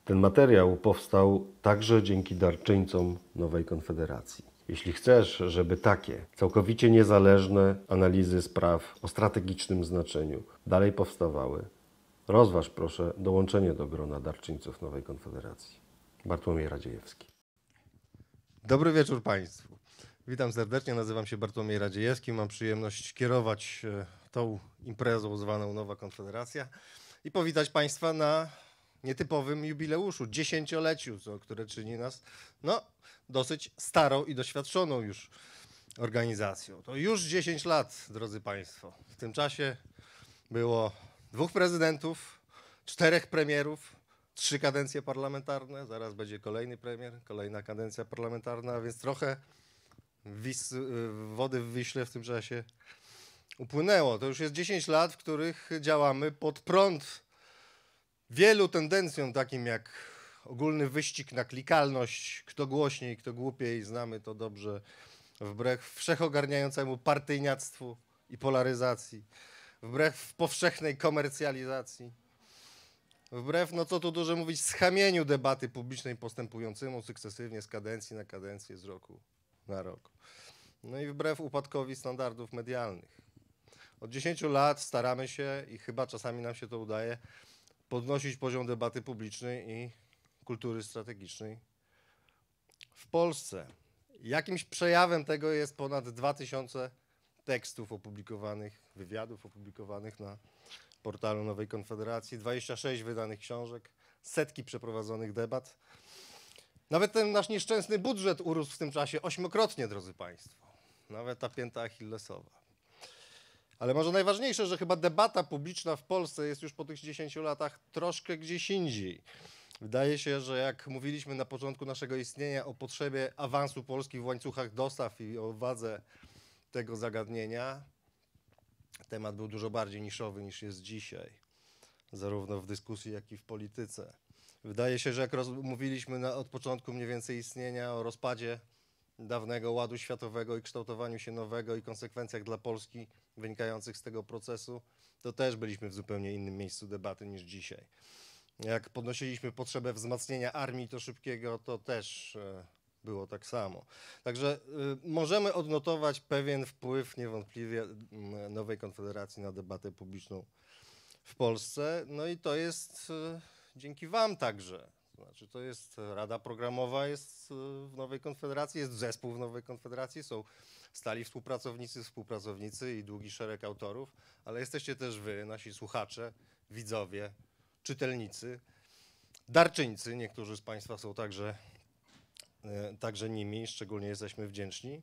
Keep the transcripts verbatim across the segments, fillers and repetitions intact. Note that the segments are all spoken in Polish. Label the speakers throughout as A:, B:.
A: Ten materiał powstał także dzięki darczyńcom Nowej Konfederacji. Jeśli chcesz, żeby takie całkowicie niezależne analizy spraw o strategicznym znaczeniu dalej powstawały, rozważ proszę dołączenie do grona darczyńców Nowej Konfederacji. Bartłomiej Radziejewski.
B: Dobry wieczór Państwu. Witam serdecznie, nazywam się Bartłomiej Radziejewski. Mam przyjemność kierować tą imprezą zwaną Nowa Konfederacja i powitać Państwa na nietypowym jubileuszu, dziesięcioleciu, co, które czyni nas no, dosyć starą i doświadczoną już organizacją. To już dziesięć lat, drodzy Państwo. W tym czasie było dwóch prezydentów, czterech premierów, trzy kadencje parlamentarne, zaraz będzie kolejny premier, kolejna kadencja parlamentarna, a więc trochę wis, wody w Wiśle w tym czasie upłynęło. To już jest dziesięć lat, w których działamy pod prąd wielu tendencjom, takim jak ogólny wyścig na klikalność, kto głośniej, kto głupiej, znamy to dobrze, wbrew wszechogarniającemu partyjniactwu i polaryzacji, wbrew powszechnej komercjalizacji, wbrew, no co tu dużo mówić, schamieniu debaty publicznej postępującemu sukcesywnie z kadencji na kadencję, z roku na rok. No i wbrew upadkowi standardów medialnych. Od dziesięciu lat staramy się i chyba czasami nam się to udaje, podnosić poziom debaty publicznej i kultury strategicznej w Polsce. Jakimś przejawem tego jest ponad dwa tysiące tekstów opublikowanych, wywiadów opublikowanych na portalu Nowej Konfederacji, dwadzieścia sześć wydanych książek, setki przeprowadzonych debat. Nawet ten nasz nieszczęsny budżet urósł w tym czasie ośmiokrotnie, drodzy Państwo. Nawet ta pięta achillesowa. Ale może najważniejsze, że chyba debata publiczna w Polsce jest już po tych dziesięciu latach troszkę gdzieś indziej. Wydaje się, że jak mówiliśmy na początku naszego istnienia o potrzebie awansu Polski w łańcuchach dostaw i o wadze tego zagadnienia, temat był dużo bardziej niszowy niż jest dzisiaj, zarówno w dyskusji, jak i w polityce. Wydaje się, że jak mówiliśmy na, od początku mniej więcej istnienia o rozpadzie dawnego ładu światowego i kształtowaniu się nowego i konsekwencjach dla Polski wynikających z tego procesu, to też byliśmy w zupełnie innym miejscu debaty niż dzisiaj. Jak podnosiliśmy potrzebę wzmacniania armii to szybkiego, to też było tak samo. Także y, możemy odnotować pewien wpływ niewątpliwie y, Nowej Konfederacji na debatę publiczną w Polsce. No i to jest y, dzięki Wam także. Znaczy, to jest Rada Programowa jest w Nowej Konfederacji, jest zespół w Nowej Konfederacji, są stali współpracownicy, współpracownicy i długi szereg autorów, ale jesteście też wy, nasi słuchacze, widzowie, czytelnicy, darczyńcy, niektórzy z Państwa są także, także nimi, szczególnie jesteśmy wdzięczni.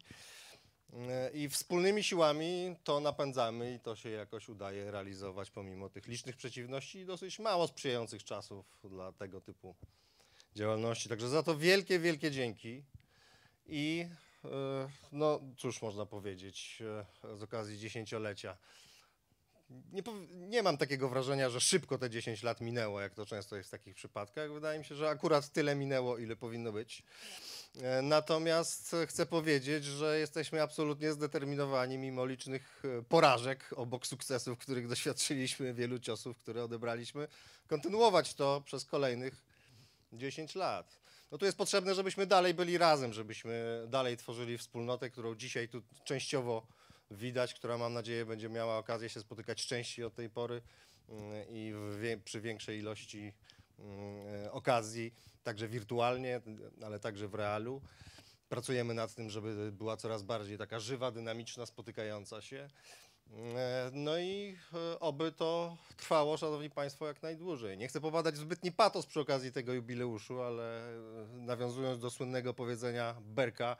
B: I wspólnymi siłami to napędzamy i to się jakoś udaje realizować pomimo tych licznych przeciwności i dosyć mało sprzyjających czasów dla tego typu działalności. Także za to wielkie, wielkie dzięki i no cóż można powiedzieć z okazji dziesięciolecia. Nie, nie mam takiego wrażenia, że szybko te dziesięć lat minęło, jak to często jest w takich przypadkach. Wydaje mi się, że akurat tyle minęło, ile powinno być. Natomiast chcę powiedzieć, że jesteśmy absolutnie zdeterminowani, mimo licznych porażek, obok sukcesów, których doświadczyliśmy, wielu ciosów, które odebraliśmy, kontynuować to przez kolejnych dziesięć lat. No tu jest potrzebne, żebyśmy dalej byli razem, żebyśmy dalej tworzyli wspólnotę, którą dzisiaj tu częściowo widać, która mam nadzieję będzie miała okazję się spotykać częściej od tej pory i w, przy większej ilości okazji, także wirtualnie, ale także w realu. Pracujemy nad tym, żeby była coraz bardziej taka żywa, dynamiczna, spotykająca się. No i oby to trwało, szanowni Państwo, jak najdłużej. Nie chcę popadać w zbytni patos przy okazji tego jubileuszu, ale nawiązując do słynnego powiedzenia Berka,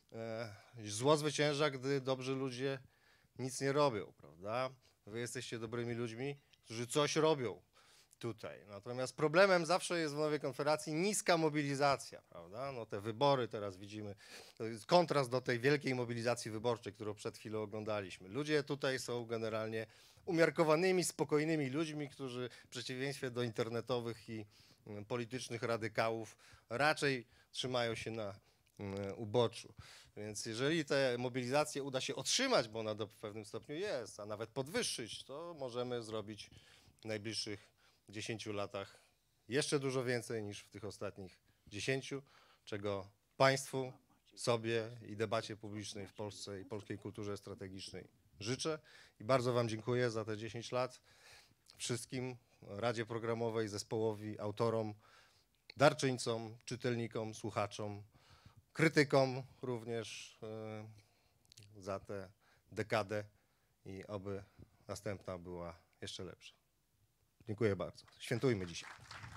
B: zło zwycięża, gdy dobrzy ludzie nic nie robią, prawda? Wy jesteście dobrymi ludźmi, którzy coś robią tutaj. Natomiast problemem zawsze jest w Nowej Konfederacji niska mobilizacja, prawda? No te wybory teraz widzimy, to jest kontrast do tej wielkiej mobilizacji wyborczej, którą przed chwilą oglądaliśmy. Ludzie tutaj są generalnie umiarkowanymi, spokojnymi ludźmi, którzy w przeciwieństwie do internetowych i politycznych radykałów raczej trzymają się na uboczu. Więc jeżeli tę mobilizację uda się otrzymać, bo ona do w pewnym stopniu jest, a nawet podwyższyć, to możemy zrobić w najbliższych dziesięciu latach jeszcze dużo więcej niż w tych ostatnich dziesięciu, czego państwu, sobie i debacie publicznej w Polsce i polskiej kulturze strategicznej życzę. I bardzo wam dziękuję za te dziesięć lat. Wszystkim, Radzie Programowej, zespołowi, autorom, darczyńcom, czytelnikom, słuchaczom, krytykom również yy, za tę dekadę i oby następna była jeszcze lepsza. Dziękuję bardzo. Świętujmy dzisiaj.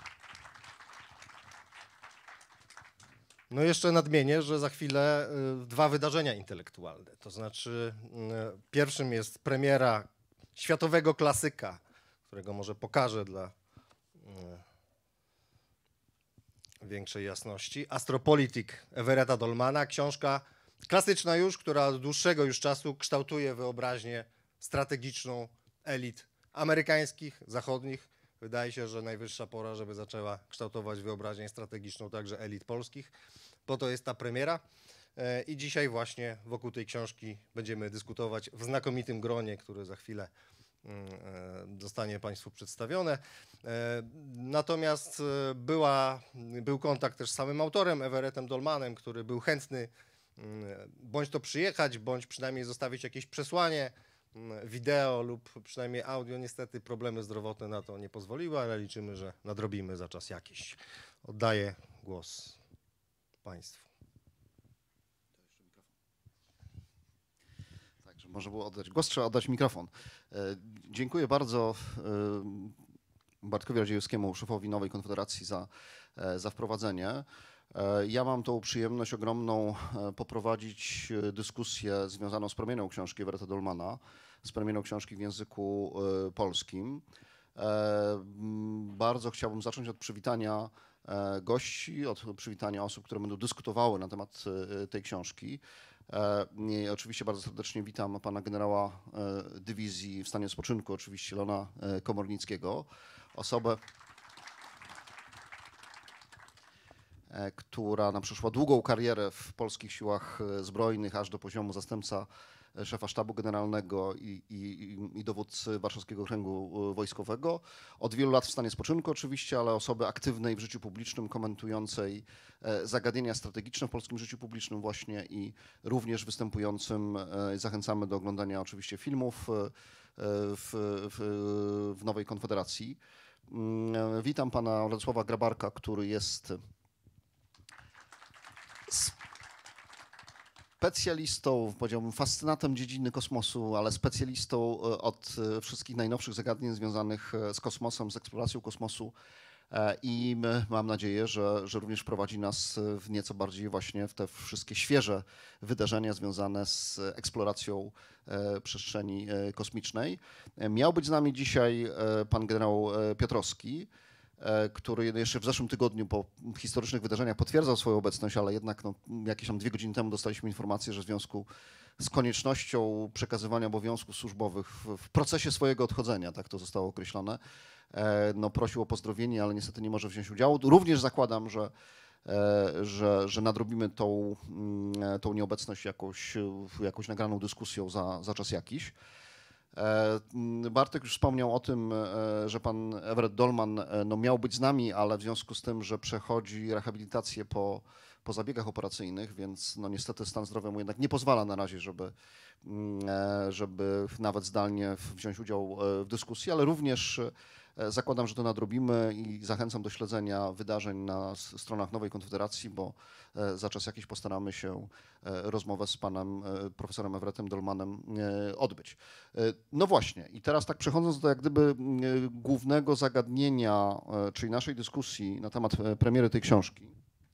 B: No jeszcze nadmienię, że za chwilę y, dwa wydarzenia intelektualne. To znaczy y, pierwszym jest premiera światowego klasyka, którego może pokażę dla y, większej jasności. Astropolitik Everetta Dolmana, książka klasyczna już, która od dłuższego już czasu kształtuje wyobraźnię strategiczną elit amerykańskich, zachodnich. Wydaje się, że najwyższa pora, żeby zaczęła kształtować wyobraźnię strategiczną także elit polskich. Po to jest ta premiera. I dzisiaj właśnie wokół tej książki będziemy dyskutować w znakomitym gronie, które za chwilę zostanie Państwu przedstawione. Natomiast była, był kontakt też z samym autorem, Everettem Dolmanem, który był chętny bądź to przyjechać, bądź przynajmniej zostawić jakieś przesłanie wideo lub przynajmniej audio. Niestety problemy zdrowotne na to nie pozwoliły, ale liczymy, że nadrobimy za czas jakiś. Oddaję głos Państwu.
C: Także może było oddać głos, trzeba oddać mikrofon. Dziękuję bardzo Bartkowi Radziejewskiemu, szefowi Nowej Konfederacji, za, za wprowadzenie. Ja mam tą przyjemność ogromną poprowadzić dyskusję związaną z premierą książki Everetta Dolmana, z premierą książki w języku polskim. Bardzo chciałbym zacząć od przywitania gości, od przywitania osób, które będą dyskutowały na temat tej książki. I oczywiście bardzo serdecznie witam pana generała dywizji w stanie spoczynku, oczywiście Leona Komornickiego, osobę, która nam przeszła długą karierę w polskich siłach zbrojnych, aż do poziomu zastępca szefa sztabu generalnego i, i, i dowódcy Warszawskiego Okręgu Wojskowego. Od wielu lat w stanie spoczynku oczywiście, ale osoby aktywnej w życiu publicznym, komentującej zagadnienia strategiczne w polskim życiu publicznym właśnie i również występującym. Zachęcamy do oglądania oczywiście filmów w, w, w Nowej Konfederacji. Witam pana Radosława Grabarka, który jest specjalistą, powiedziałbym fascynatem dziedziny kosmosu, ale specjalistą od wszystkich najnowszych zagadnień związanych z kosmosem, z eksploracją kosmosu i mam nadzieję, że, że również prowadzi nas w nieco bardziej właśnie w te wszystkie świeże wydarzenia związane z eksploracją przestrzeni kosmicznej. Miał być z nami dzisiaj pan generał Piotrowski, który jeszcze w zeszłym tygodniu po historycznych wydarzeniach potwierdzał swoją obecność, ale jednak no, jakieś tam dwie godziny temu dostaliśmy informację, że w związku z koniecznością przekazywania obowiązków służbowych w, w procesie swojego odchodzenia, tak to zostało określone, no, prosił o pozdrowienie, ale niestety nie może wziąć udziału. Również zakładam, że, że, że nadrobimy tą, tą nieobecność jakąś, jakąś nagraną dyskusją za, za czas jakiś. Bartek już wspomniał o tym, że pan Everett Dolman no, miał być z nami, ale w związku z tym, że przechodzi rehabilitację po, po zabiegach operacyjnych, więc no, niestety stan zdrowia mu jednak nie pozwala na razie, żeby, żeby nawet zdalnie wziąć udział w dyskusji, ale również zakładam, że to nadrobimy i zachęcam do śledzenia wydarzeń na stronach Nowej Konfederacji, bo za czas jakiś postaramy się rozmowę z panem profesorem Everettem Dolmanem odbyć. No właśnie, i teraz tak przechodząc do jak gdyby głównego zagadnienia, czyli naszej dyskusji na temat premiery tej książki,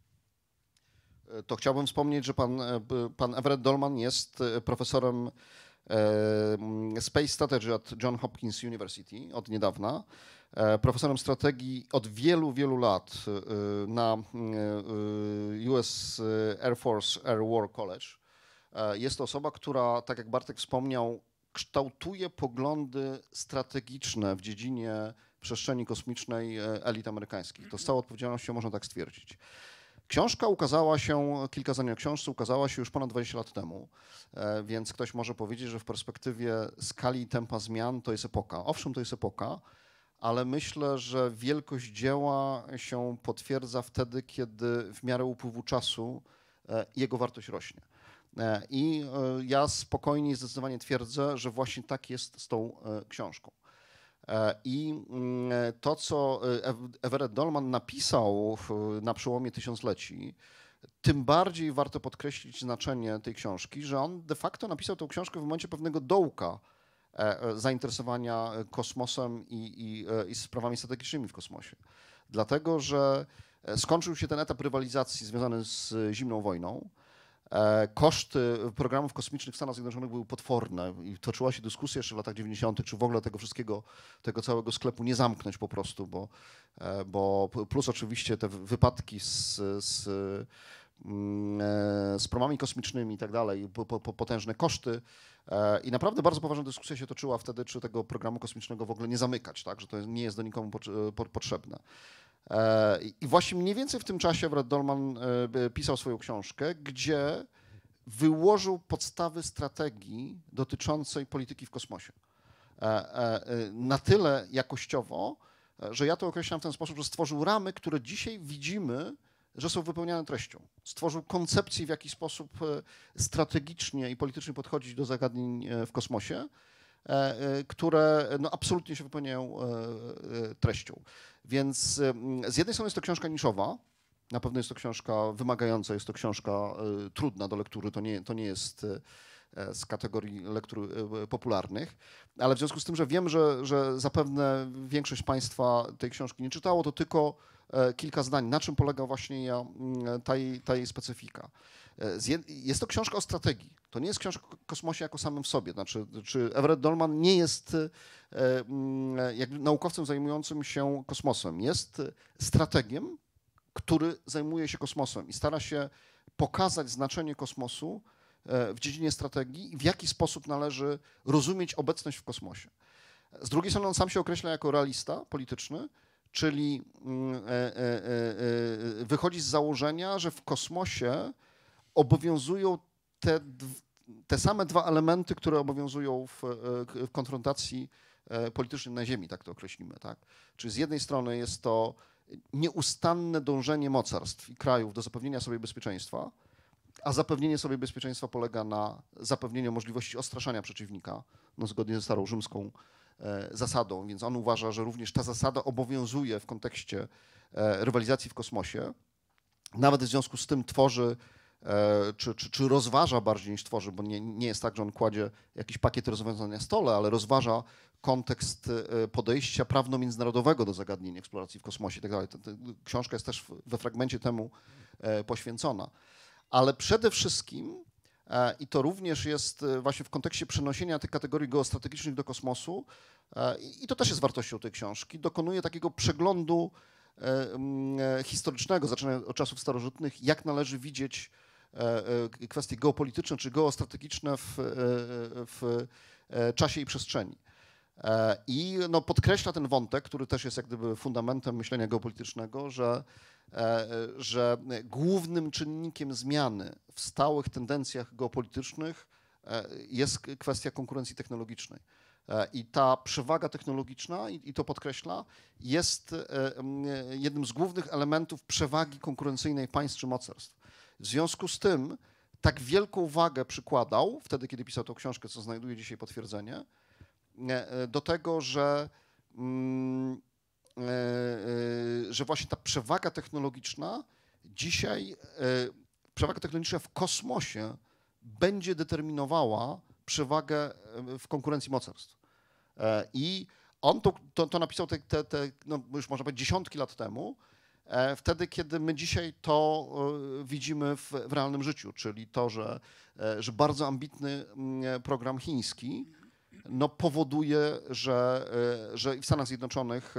C: to chciałbym wspomnieć, że pan, pan Everett Dolman jest profesorem Space Strategy at Johns Hopkins University od niedawna, profesorem strategii od wielu, wielu lat na U S Air Force Air War College. Jest to osoba, która, tak jak Bartek wspomniał, kształtuje poglądy strategiczne w dziedzinie przestrzeni kosmicznej elit amerykańskich. To z całą odpowiedzialnością można tak stwierdzić. Książka ukazała się, kilka zdań o książce ukazała się już ponad dwadzieścia lat temu, więc ktoś może powiedzieć, że w perspektywie skali i tempa zmian to jest epoka. Owszem, to jest epoka, ale myślę, że wielkość dzieła się potwierdza wtedy, kiedy w miarę upływu czasu jego wartość rośnie. I ja spokojnie i zdecydowanie twierdzę, że właśnie tak jest z tą książką. I to, co Everett Dolman napisał na przełomie tysiącleci, tym bardziej warto podkreślić znaczenie tej książki, że on de facto napisał tę książkę w momencie pewnego dołka zainteresowania kosmosem i, i, i sprawami strategicznymi w kosmosie. Dlatego, że skończył się ten etap rywalizacji związany z zimną wojną. Koszty programów kosmicznych w Stanach Zjednoczonych były potworne i toczyła się dyskusja jeszcze w latach dziewięćdziesiątych, czy w ogóle tego wszystkiego, tego całego sklepu nie zamknąć po prostu, bo, bo plus oczywiście te wypadki z, z, z promami kosmicznymi i tak dalej, po, po, potężne koszty. I naprawdę bardzo poważna dyskusja się toczyła wtedy, czy tego programu kosmicznego w ogóle nie zamykać, tak, że to nie jest do nikomu potrzebne. I właśnie mniej więcej w tym czasie Everett Dolman pisał swoją książkę, gdzie wyłożył podstawy strategii dotyczącej polityki w kosmosie. Na tyle jakościowo, że ja to określam w ten sposób, że stworzył ramy, które dzisiaj widzimy, że są wypełniane treścią. Stworzył koncepcję, w jaki sposób strategicznie i politycznie podchodzić do zagadnień w kosmosie, które no, absolutnie się wypełniają treścią. Więc z jednej strony jest to książka niszowa, na pewno jest to książka wymagająca, jest to książka trudna do lektury, to nie, to nie jest z kategorii lektur popularnych, ale w związku z tym, że wiem, że, że zapewne większość Państwa tej książki nie czytało, to tylko kilka zdań, na czym polega właśnie ja, ta, jej, ta jej specyfika. Jest to książka o strategii. To nie jest książka o kosmosie jako samym w sobie. Znaczy, czy Everett Dolman nie jest jakby naukowcem zajmującym się kosmosem. Jest strategiem, który zajmuje się kosmosem i stara się pokazać znaczenie kosmosu w dziedzinie strategii i w jaki sposób należy rozumieć obecność w kosmosie. Z drugiej strony on sam się określa jako realista polityczny, czyli wychodzi z założenia, że w kosmosie obowiązują te, te same dwa elementy, które obowiązują w, w konfrontacji politycznej na Ziemi, tak to określimy. Tak? Czyli z jednej strony jest to nieustanne dążenie mocarstw i krajów do zapewnienia sobie bezpieczeństwa, a zapewnienie sobie bezpieczeństwa polega na zapewnieniu możliwości odstraszania przeciwnika, no zgodnie ze starą rzymską zasadą, więc on uważa, że również ta zasada obowiązuje w kontekście rywalizacji w kosmosie. Nawet w związku z tym tworzy, czy, czy, czy rozważa bardziej niż tworzy, bo nie, nie jest tak, że on kładzie jakiś pakiet rozwiązań na stole, ale rozważa kontekst podejścia prawno-międzynarodowego do zagadnień eksploracji w kosmosie i tak dalej. Książka jest też we fragmencie temu poświęcona. Ale przede wszystkim, i to również jest właśnie w kontekście przenoszenia tych kategorii geostrategicznych do kosmosu, i to też jest wartością tej książki, dokonuje takiego przeglądu historycznego, zaczynając od czasów starożytnych, jak należy widzieć kwestie geopolityczne czy geostrategiczne w, w czasie i przestrzeni. I no, podkreśla ten wątek, który też jest jak gdyby fundamentem myślenia geopolitycznego, że, że głównym czynnikiem zmiany w stałych tendencjach geopolitycznych jest kwestia konkurencji technologicznej. I ta przewaga technologiczna, i to podkreśla, jest jednym z głównych elementów przewagi konkurencyjnej państw czy mocarstw. W związku z tym tak wielką wagę przykładał, wtedy kiedy pisał tę książkę, co znajduje dzisiaj potwierdzenie, do tego, że, że właśnie ta przewaga technologiczna dzisiaj, przewaga technologiczna w kosmosie będzie determinowała przewagę w konkurencji mocarstw. I on to, to, to napisał te, te, te no już można powiedzieć dziesiątki lat temu, wtedy, kiedy my dzisiaj to widzimy w, w realnym życiu, czyli to, że, że bardzo ambitny program chiński no, powoduje, że, że w Stanach Zjednoczonych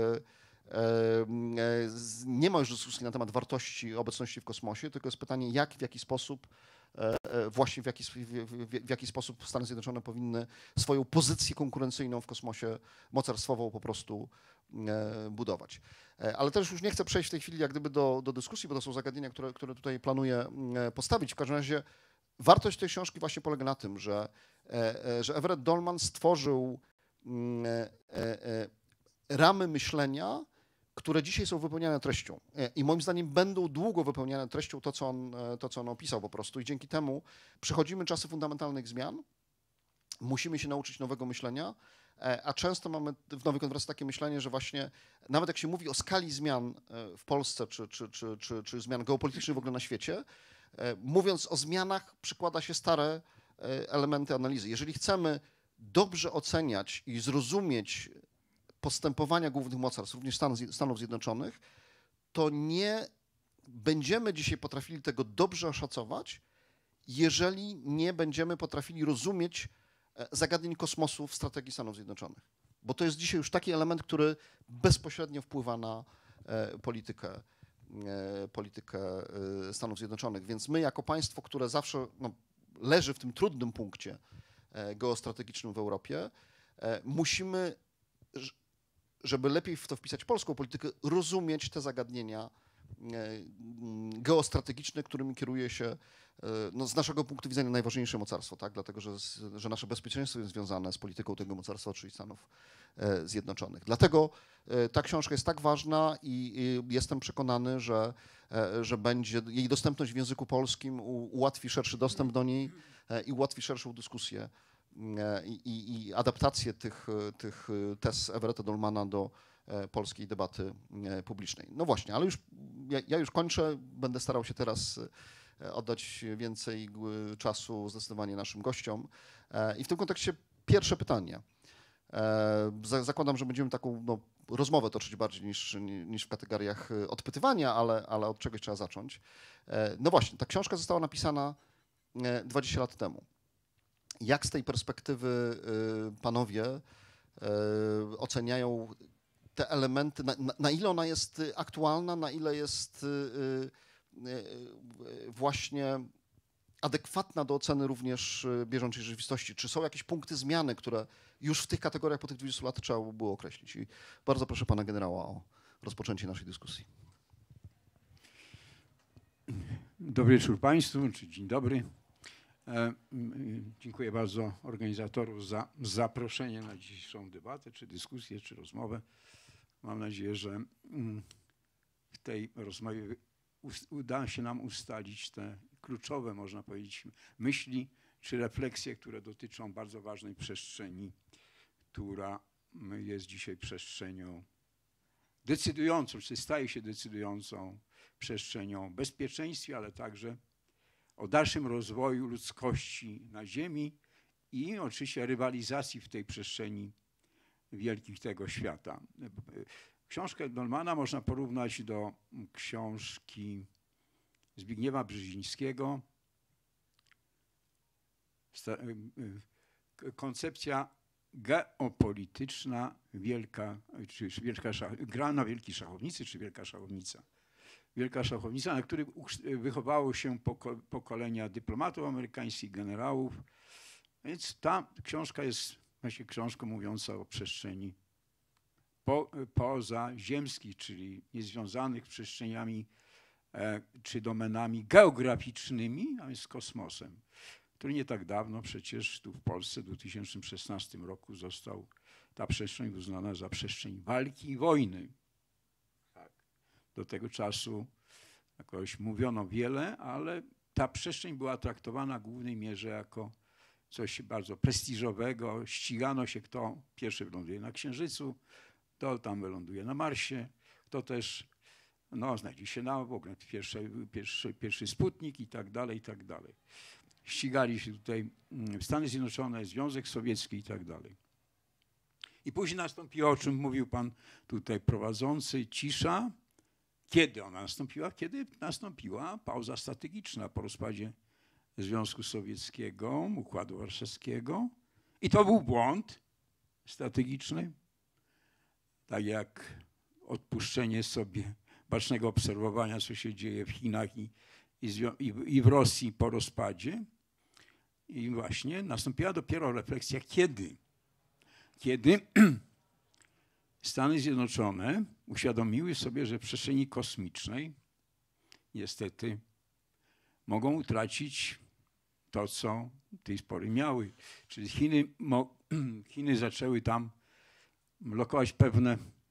C: nie ma już dyskusji na temat wartości obecności w kosmosie, tylko jest pytanie, jak, w jaki sposób właśnie w jaki, w, w jaki sposób Stany Zjednoczone powinny swoją pozycję konkurencyjną w kosmosie mocarstwową po prostu budować. Ale też już nie chcę przejść w tej chwili jak gdyby do, do dyskusji, bo to są zagadnienia, które, które tutaj planuję postawić. W każdym razie wartość tej książki właśnie polega na tym, że, że Everett Dolman stworzył ramy myślenia, które dzisiaj są wypełniane treścią. I moim zdaniem będą długo wypełniane treścią to, co on, to, co on opisał po prostu. I dzięki temu przechodzimy czasy fundamentalnych zmian, musimy się nauczyć nowego myślenia, a często mamy w Nowej Konfederacji takie myślenie, że właśnie nawet jak się mówi o skali zmian w Polsce, czy, czy, czy, czy, czy zmian geopolitycznych w ogóle na świecie, mówiąc o zmianach, przykłada się stare elementy analizy. Jeżeli chcemy dobrze oceniać i zrozumieć postępowania głównych mocarstw, również Stanów, Stanów Zjednoczonych, to nie będziemy dzisiaj potrafili tego dobrze oszacować, jeżeli nie będziemy potrafili rozumieć zagadnień kosmosu w strategii Stanów Zjednoczonych. Bo to jest dzisiaj już taki element, który bezpośrednio wpływa na politykę, politykę Stanów Zjednoczonych. Więc my jako państwo, które zawsze no, leży w tym trudnym punkcie geostrategicznym w Europie, musimy, żeby lepiej w to wpisać polską politykę, rozumieć te zagadnienia geostrategiczne, którymi kieruje się no, z naszego punktu widzenia najważniejsze mocarstwo, tak? Dlatego że, że nasze bezpieczeństwo jest związane z polityką tego mocarstwa, czyli Stanów Zjednoczonych. Dlatego ta książka jest tak ważna i jestem przekonany, że, że będzie jej dostępność w języku polskim ułatwi szerszy dostęp do niej i ułatwi szerszą dyskusję i, i, i adaptację tych, tych tez Everetta Dolmana do polskiej debaty publicznej. No właśnie, ale już ja, ja już kończę, będę starał się teraz oddać więcej czasu zdecydowanie naszym gościom. I w tym kontekście pierwsze pytanie. Zakładam, że będziemy taką no, rozmowę toczyć bardziej niż, niż w kategoriach odpytywania, ale, ale od czegoś trzeba zacząć. No właśnie, ta książka została napisana dwadzieścia lat temu. Jak z tej perspektywy panowie oceniają te elementy, na, na, na ile ona jest aktualna, na ile jest właśnie adekwatna do oceny również bieżącej rzeczywistości? Czy są jakieś punkty zmiany, które już w tych kategoriach po tych dwudziestu latach trzeba by było określić? I bardzo proszę pana generała o rozpoczęcie naszej dyskusji.
D: Dobry wieczór państwu, czy dzień dobry. Dziękuję bardzo organizatorów za zaproszenie na dzisiejszą debatę, czy dyskusję, czy rozmowę. Mam nadzieję, że w tej rozmowie uda się nam ustalić te kluczowe, można powiedzieć, myśli czy refleksje, które dotyczą bardzo ważnej przestrzeni, która jest dzisiaj przestrzenią decydującą, czy staje się decydującą przestrzenią o bezpieczeństwie, ale także o dalszym rozwoju ludzkości na Ziemi i oczywiście rywalizacji w tej przestrzeni wielkich tego świata. Książkę Dolmana można porównać do książki Zbigniewa Brzezińskiego. Koncepcja geopolityczna, wielka, czy wielka szach, gra na wielkiej szachownicy, czy wielka szachownica. Wielka szachownica, na której wychowało się pokolenia dyplomatów amerykańskich, generałów. Więc ta książka jest właśnie książką mówiącą o przestrzeni po, pozaziemskich, czyli niezwiązanych z przestrzeniami e, czy domenami geograficznymi, a więc z kosmosem, który nie tak dawno przecież tu w Polsce w dwa tysiące szesnastym roku został ta przestrzeń uznana za przestrzeń walki i wojny. Tak. Do tego czasu jakoś mówiono wiele, ale ta przestrzeń była traktowana w głównej mierze jako coś bardzo prestiżowego. Ścigano się, kto pierwszy wyląduje na Księżycu, kto tam wyląduje na Marsie, kto też no, znajdzie się na w ogóle pierwszy, pierwszy, pierwszy Sputnik i tak dalej, i tak dalej. Ścigali się tutaj Stany Zjednoczone, Związek Sowiecki i tak dalej. I później nastąpiło, o czym mówił pan tutaj prowadzący, cisza. Kiedy ona nastąpiła? Kiedy nastąpiła pauza strategiczna po rozpadzie Związku Sowieckiego, Układu Warszawskiego. I to był błąd strategiczny, tak jak odpuszczenie sobie bacznego obserwowania, co się dzieje w Chinach i, i, i w Rosji po rozpadzie. I właśnie nastąpiła dopiero refleksja, kiedy? Kiedy Stany Zjednoczone uświadomiły sobie, że w przestrzeni kosmicznej niestety mogą utracić to, co do tej pory miały. Czyli Chiny, Chiny zaczęły tam lokować pewne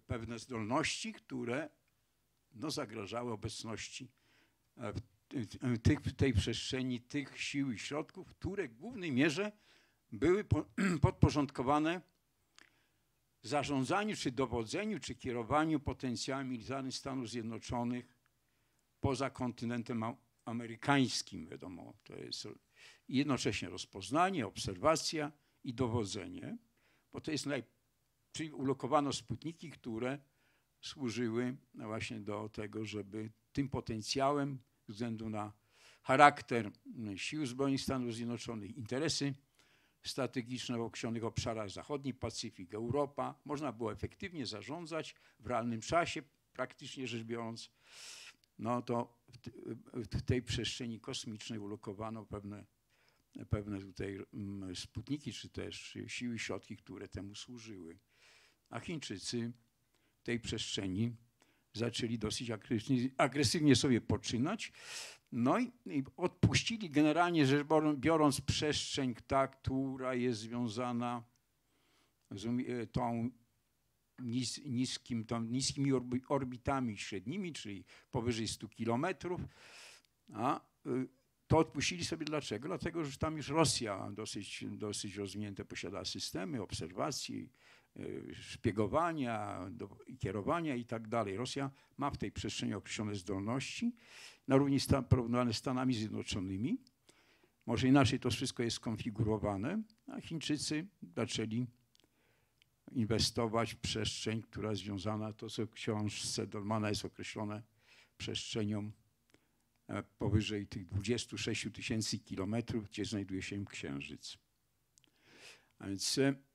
D: pewne zdolności, które no, zagrażały obecności w tych, w tej przestrzeni tych sił i środków, które w głównej mierze były podporządkowane zarządzaniu, czy dowodzeniu, czy kierowaniu potencjałem militarnym Stanów Zjednoczonych poza kontynentem amerykańskim, wiadomo. To jest jednocześnie rozpoznanie, obserwacja i dowodzenie, bo to jest naj... czyli ulokowano sputniki, które służyły właśnie do tego, żeby tym potencjałem ze względu na charakter sił zbrojnych Stanów Zjednoczonych, interesy strategiczne w określonych obszarach, zachodni Pacyfik, Europa, można było efektywnie zarządzać w realnym czasie, praktycznie rzecz biorąc. No to w tej przestrzeni kosmicznej ulokowano pewne, pewne tutaj sputniki, czy też siły i środki, które temu służyły. A Chińczycy w tej przestrzeni zaczęli dosyć agresywnie sobie poczynać. No i, i odpuścili generalnie rzecz biorąc przestrzeń, ta, która jest związana z tą nis, niskim, tą niskimi orbitami średnimi, czyli powyżej stu kilometrów. A to odpuścili sobie dlaczego? Dlatego, że tam już Rosja dosyć, dosyć rozwinięte posiada systemy obserwacji, szpiegowania, do, kierowania i tak dalej. Rosja ma w tej przestrzeni określone zdolności, na równi stan, porównane z Stanami Zjednoczonymi. Może inaczej to wszystko jest skonfigurowane, a Chińczycy zaczęli inwestować w przestrzeń, która związana, to co w książce Dolmana jest określone przestrzenią powyżej tych dwudziestu sześciu tysięcy kilometrów, gdzie znajduje się Księżyc. A więc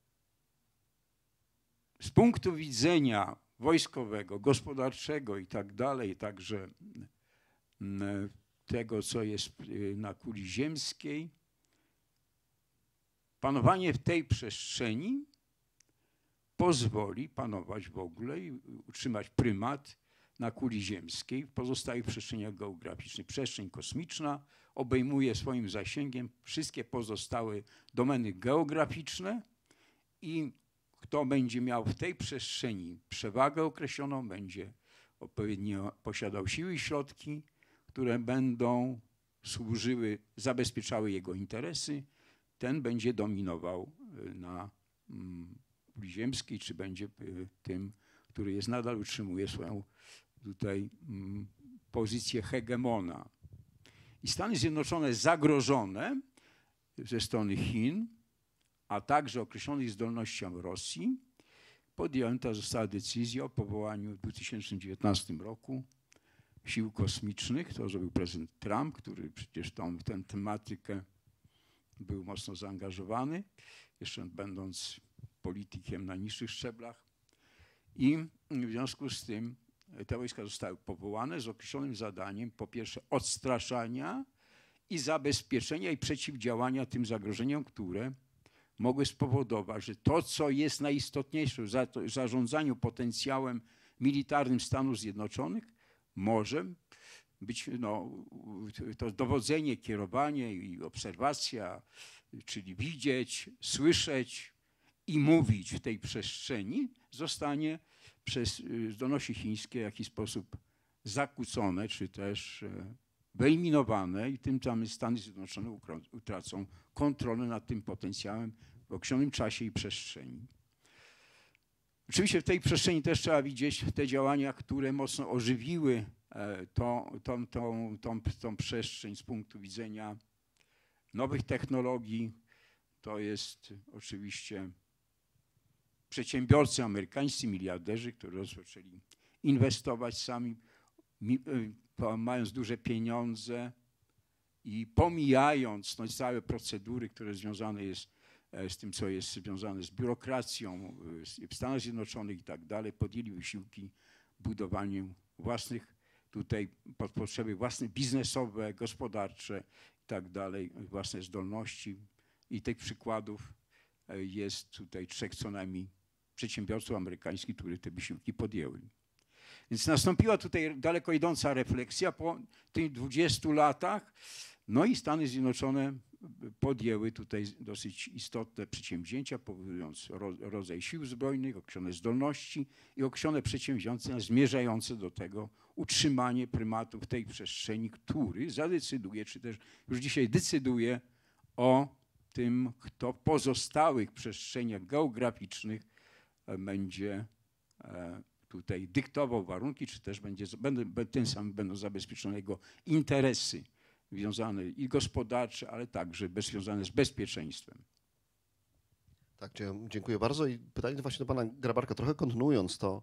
D: z punktu widzenia wojskowego, gospodarczego i tak dalej, także tego, co jest na kuli ziemskiej, panowanie w tej przestrzeni pozwoli panować w ogóle i utrzymać prymat na kuli ziemskiej w pozostałych przestrzeniach geograficznych. Przestrzeń kosmiczna obejmuje swoim zasięgiem wszystkie pozostałe domeny geograficzne i kto będzie miał w tej przestrzeni przewagę określoną, będzie odpowiednio posiadał siły i środki, które będą służyły, zabezpieczały jego interesy, ten będzie dominował na kuli ziemskiej, czy będzie tym, który jest nadal utrzymuje swoją tutaj pozycję hegemona. I Stany Zjednoczone zagrożone ze strony Chin, a także określonych zdolnością Rosji, podjęta została decyzja o powołaniu w dwa tysiące dziewiętnastym roku sił kosmicznych. To zrobił prezydent Trump, który przecież tą, w tę tematykę był mocno zaangażowany, jeszcze będąc politykiem na niższych szczeblach. I w związku z tym te wojska zostały powołane z określonym zadaniem, po pierwsze odstraszania i zabezpieczenia i przeciwdziałania tym zagrożeniom, które mogły spowodować, że to, co jest najistotniejsze w zarządzaniu potencjałem militarnym Stanów Zjednoczonych, może być no, to dowodzenie, kierowanie i obserwacja, czyli widzieć, słyszeć i mówić w tej przestrzeni, zostanie przez zdolności chińskie w jakiś sposób zakłócone, czy też wyeliminowane i tym samym Stany Zjednoczone utracą kontrolę nad tym potencjałem w określonym czasie i przestrzeni. Oczywiście w tej przestrzeni też trzeba widzieć te działania, które mocno ożywiły tą, tą, tą, tą, tą przestrzeń z punktu widzenia nowych technologii. To jest oczywiście przedsiębiorcy amerykańscy, miliarderzy, którzy rozpoczęli inwestować sami, mając duże pieniądze i pomijając no, całe procedury, które związane jest z tym, co jest związane z biurokracją w Stanach Zjednoczonych i tak dalej, podjęli wysiłki w budowaniu własnych tutaj pod potrzeby własne biznesowe, gospodarcze i tak dalej, własne zdolności. I tych przykładów jest tutaj trzech co najmniej przedsiębiorców amerykańskich, którzy te wysiłki podjęli. Więc nastąpiła tutaj daleko idąca refleksja po tych dwudziestu latach. No i Stany Zjednoczone podjęły tutaj dosyć istotne przedsięwzięcia, powodując ro, rodzaj sił zbrojnych, określone zdolności i określone przedsięwzięcia zmierzające do tego utrzymanie prymatu w tej przestrzeni, który zadecyduje, czy też już dzisiaj decyduje o tym, kto w pozostałych przestrzeniach geograficznych będzie tutaj dyktował warunki, czy też będzie, będą, tym samym będą zabezpieczone jego interesy związane i gospodarcze, ale także bez, związane z bezpieczeństwem.
C: Tak, dziękuję bardzo. I pytanie właśnie do pana Grabarka, trochę kontynuując to,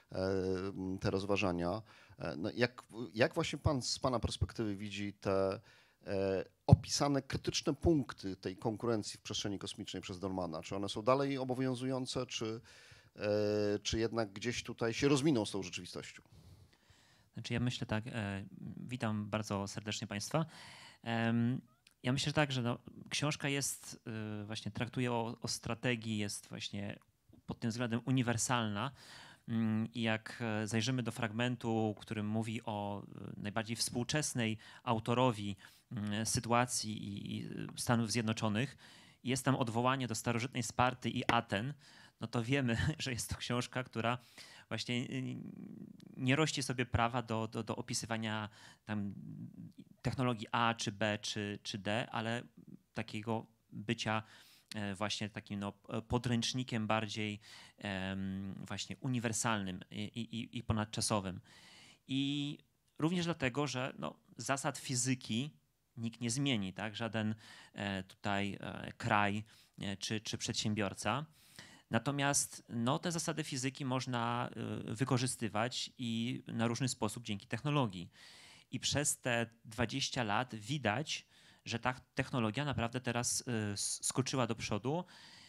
C: te rozważania. No jak, jak właśnie pan z pana perspektywy widzi te opisane krytyczne punkty tej konkurencji w przestrzeni kosmicznej przez Dolmana? Czy one są dalej obowiązujące, czy, czy jednak gdzieś tutaj się rozminą z tą rzeczywistością?
E: Znaczy ja myślę tak, e, witam bardzo serdecznie Państwa. E, ja myślę tak, że no, książka jest, e, właśnie traktuje o, o strategii, jest właśnie pod tym względem uniwersalna. I jak zajrzymy do fragmentu, który mówi o najbardziej współczesnej autorowi sytuacji i Stanów Zjednoczonych, jest tam odwołanie do starożytnej Sparty i Aten, no to wiemy, że jest to książka, która właśnie nie rości sobie prawa do, do, do opisywania tam technologii A, czy B, czy, czy D, ale takiego bycia właśnie takim no, podręcznikiem bardziej um, właśnie uniwersalnym i, i, i ponadczasowym. I również dlatego, że no, zasad fizyki nikt nie zmieni, tak? Żaden e, tutaj e, kraj e, czy, czy przedsiębiorca. Natomiast no, te zasady fizyki można e, wykorzystywać i na różny sposób dzięki technologii. I przez te dwadzieścia lat widać, że ta technologia naprawdę teraz skoczyła do przodu.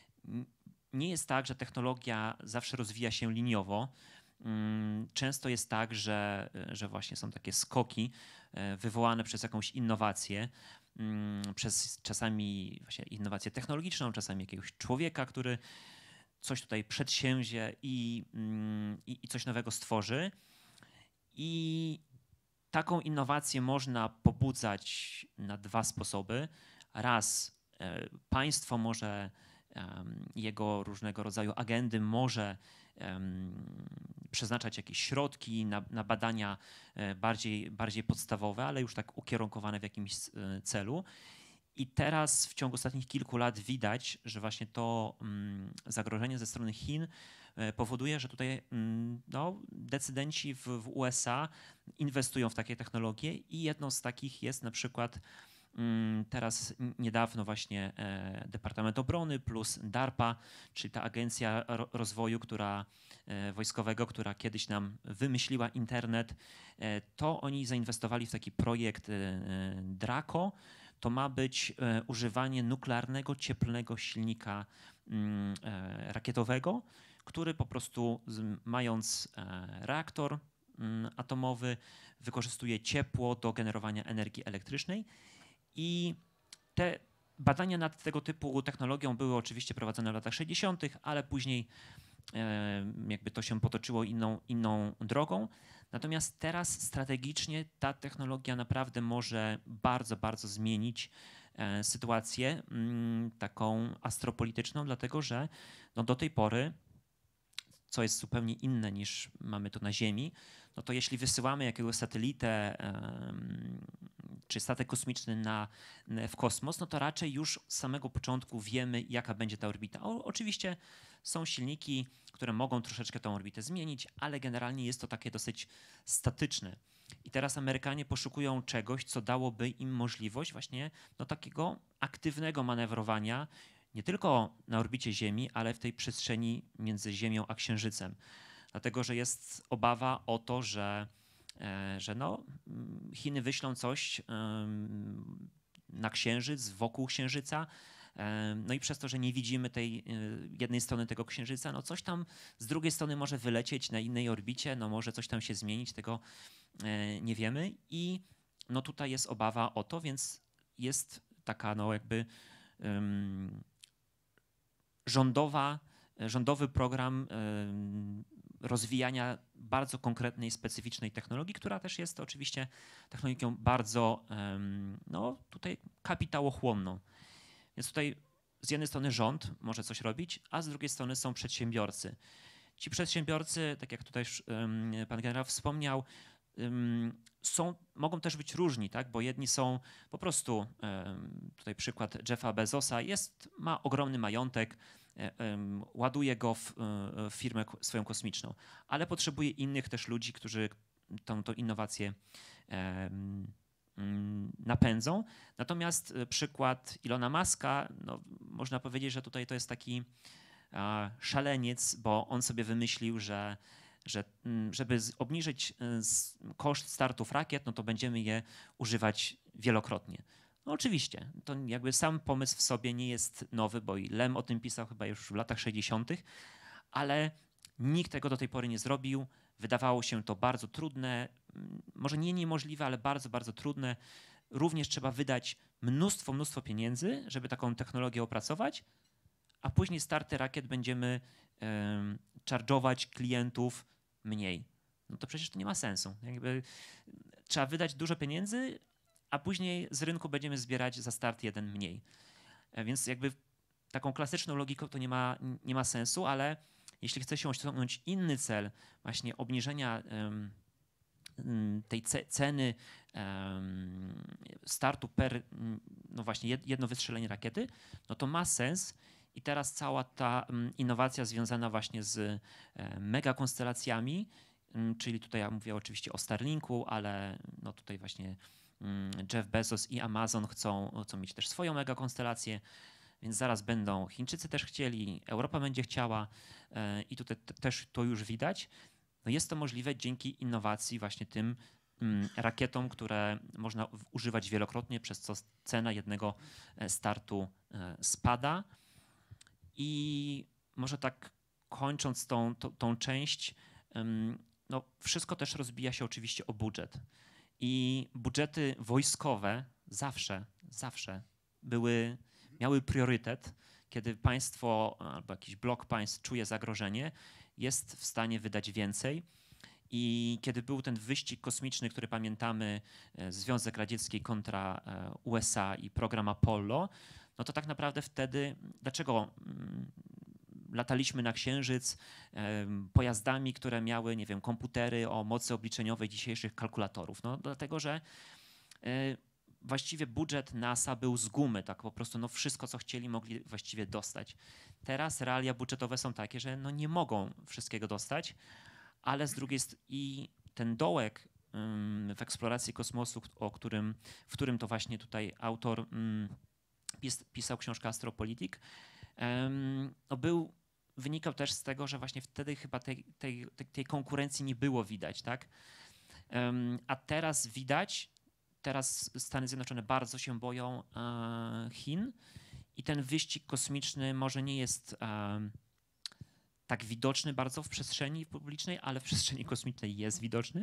E: Nie jest tak, że technologia zawsze rozwija się liniowo. Często jest tak, że, że właśnie są takie skoki wywołane przez jakąś innowację, przez czasami właśnie innowację technologiczną, czasami jakiegoś człowieka, który coś tutaj przedsięwzięcie i, i, i coś nowego stworzy. I taką innowację można pobudzać na dwa sposoby. Raz, państwo może, jego różnego rodzaju agendy może przeznaczać jakieś środki na, na badania bardziej, bardziej podstawowe, ale już tak ukierunkowane w jakimś celu. I teraz w ciągu ostatnich kilku lat widać, że właśnie to zagrożenie ze strony Chin powoduje, że tutaj no, decydenci w, w U S A inwestują w takie technologie i jedną z takich jest na przykład teraz niedawno właśnie Departament Obrony plus DARPA, czyli ta agencja rozwoju która, wojskowego, która kiedyś nam wymyśliła internet, to oni zainwestowali w taki projekt DRACO. To ma być używanie nuklearnego, cieplnego silnika rakietowego, który po prostu mając reaktor atomowy wykorzystuje ciepło do generowania energii elektrycznej. I te badania nad tego typu technologią były oczywiście prowadzone w latach sześćdziesiątych, ale później jakby to się potoczyło inną, inną drogą. Natomiast teraz strategicznie ta technologia naprawdę może bardzo, bardzo zmienić sytuację taką astropolityczną, dlatego że no do tej pory, co jest zupełnie inne niż mamy tu na Ziemi, no to jeśli wysyłamy jakiegoś satelitę czy statek kosmiczny na, w kosmos, no to raczej już z samego początku wiemy, jaka będzie ta orbita. O, oczywiście są silniki, które mogą troszeczkę tą orbitę zmienić, ale generalnie jest to takie dosyć statyczne. I teraz Amerykanie poszukują czegoś, co dałoby im możliwość właśnie no, takiego aktywnego manewrowania, nie tylko na orbicie Ziemi, ale w tej przestrzeni między Ziemią a Księżycem. Dlatego, że jest obawa o to, że, że no, Chiny wyślą coś na Księżyc, wokół Księżyca, no i przez to, że nie widzimy tej jednej strony tego Księżyca, no coś tam z drugiej strony może wylecieć na innej orbicie, no może coś tam się zmienić, tego nie wiemy. I no tutaj jest obawa o to, więc jest taka no jakby um, rządowa, rządowy program um, rozwijania bardzo konkretnej, specyficznej technologii, która też jest oczywiście technologią bardzo no, tutaj kapitałochłonną. Więc tutaj z jednej strony rząd może coś robić, a z drugiej strony są przedsiębiorcy. Ci przedsiębiorcy, tak jak tutaj pan generał wspomniał, są, mogą też być różni, tak? Bo jedni są po prostu, tutaj przykład Jeffa Bezosa, jest, ma ogromny majątek, ładuje go w, w firmę swoją kosmiczną, ale potrzebuje innych też ludzi, którzy tą, tą innowację napędzą. Natomiast przykład Ilona Muska, no, można powiedzieć, że tutaj to jest taki szaleniec, bo on sobie wymyślił, że, że żeby obniżyć koszt startów rakiet, no to będziemy je używać wielokrotnie. No oczywiście, to jakby sam pomysł w sobie nie jest nowy, bo i Lem o tym pisał chyba już w latach sześćdziesiątych, ale nikt tego do tej pory nie zrobił. Wydawało się to bardzo trudne, może nie niemożliwe, ale bardzo, bardzo trudne. Również trzeba wydać mnóstwo, mnóstwo pieniędzy, żeby taką technologię opracować, a później starty rakiet będziemy um, charge'ować klientów mniej. No to przecież to nie ma sensu. Jakby trzeba wydać dużo pieniędzy, a później z rynku będziemy zbierać za start jeden mniej. Więc jakby taką klasyczną logiką to nie ma, nie ma sensu, ale jeśli chce się osiągnąć inny cel, właśnie obniżenia um, tej ce ceny um, startu per no właśnie jedno wystrzelenie rakiety, no to ma sens. I teraz cała ta innowacja związana właśnie z megakonstelacjami, czyli tutaj ja mówię oczywiście o Starlinku, ale no tutaj właśnie Jeff Bezos i Amazon chcą, chcą mieć też swoją megakonstelację, więc zaraz będą Chińczycy też chcieli, Europa będzie chciała i tutaj też to już widać. No jest to możliwe dzięki innowacji właśnie tym rakietom, które można używać wielokrotnie, przez co cena jednego startu spada. I może tak kończąc tą, tą, tą część, no wszystko też rozbija się oczywiście o budżet. I budżety wojskowe zawsze, zawsze były, miały priorytet, kiedy państwo albo jakiś blok państw czuje zagrożenie, jest w stanie wydać więcej. I kiedy był ten wyścig kosmiczny, który pamiętamy, Związek Radziecki kontra U S A i program Apollo, no to tak naprawdę wtedy, dlaczego lataliśmy na Księżyc pojazdami, które miały, nie wiem, komputery o mocy obliczeniowej dzisiejszych kalkulatorów? No dlatego, że właściwie budżet NASA był z gumy, tak po prostu no wszystko, co chcieli, mogli właściwie dostać. Teraz realia budżetowe są takie, że no nie mogą wszystkiego dostać, ale z drugiej strony i ten dołek w eksploracji kosmosu, o którym, w którym to właśnie tutaj autor pis, pisał książkę Astropolitik, no był, wynikał też z tego, że właśnie wtedy chyba tej, tej, tej konkurencji nie było widać, tak? A teraz widać, teraz Stany Zjednoczone bardzo się boją Chin i ten wyścig kosmiczny może nie jest tak widoczny bardzo w przestrzeni publicznej, ale w przestrzeni kosmicznej jest widoczny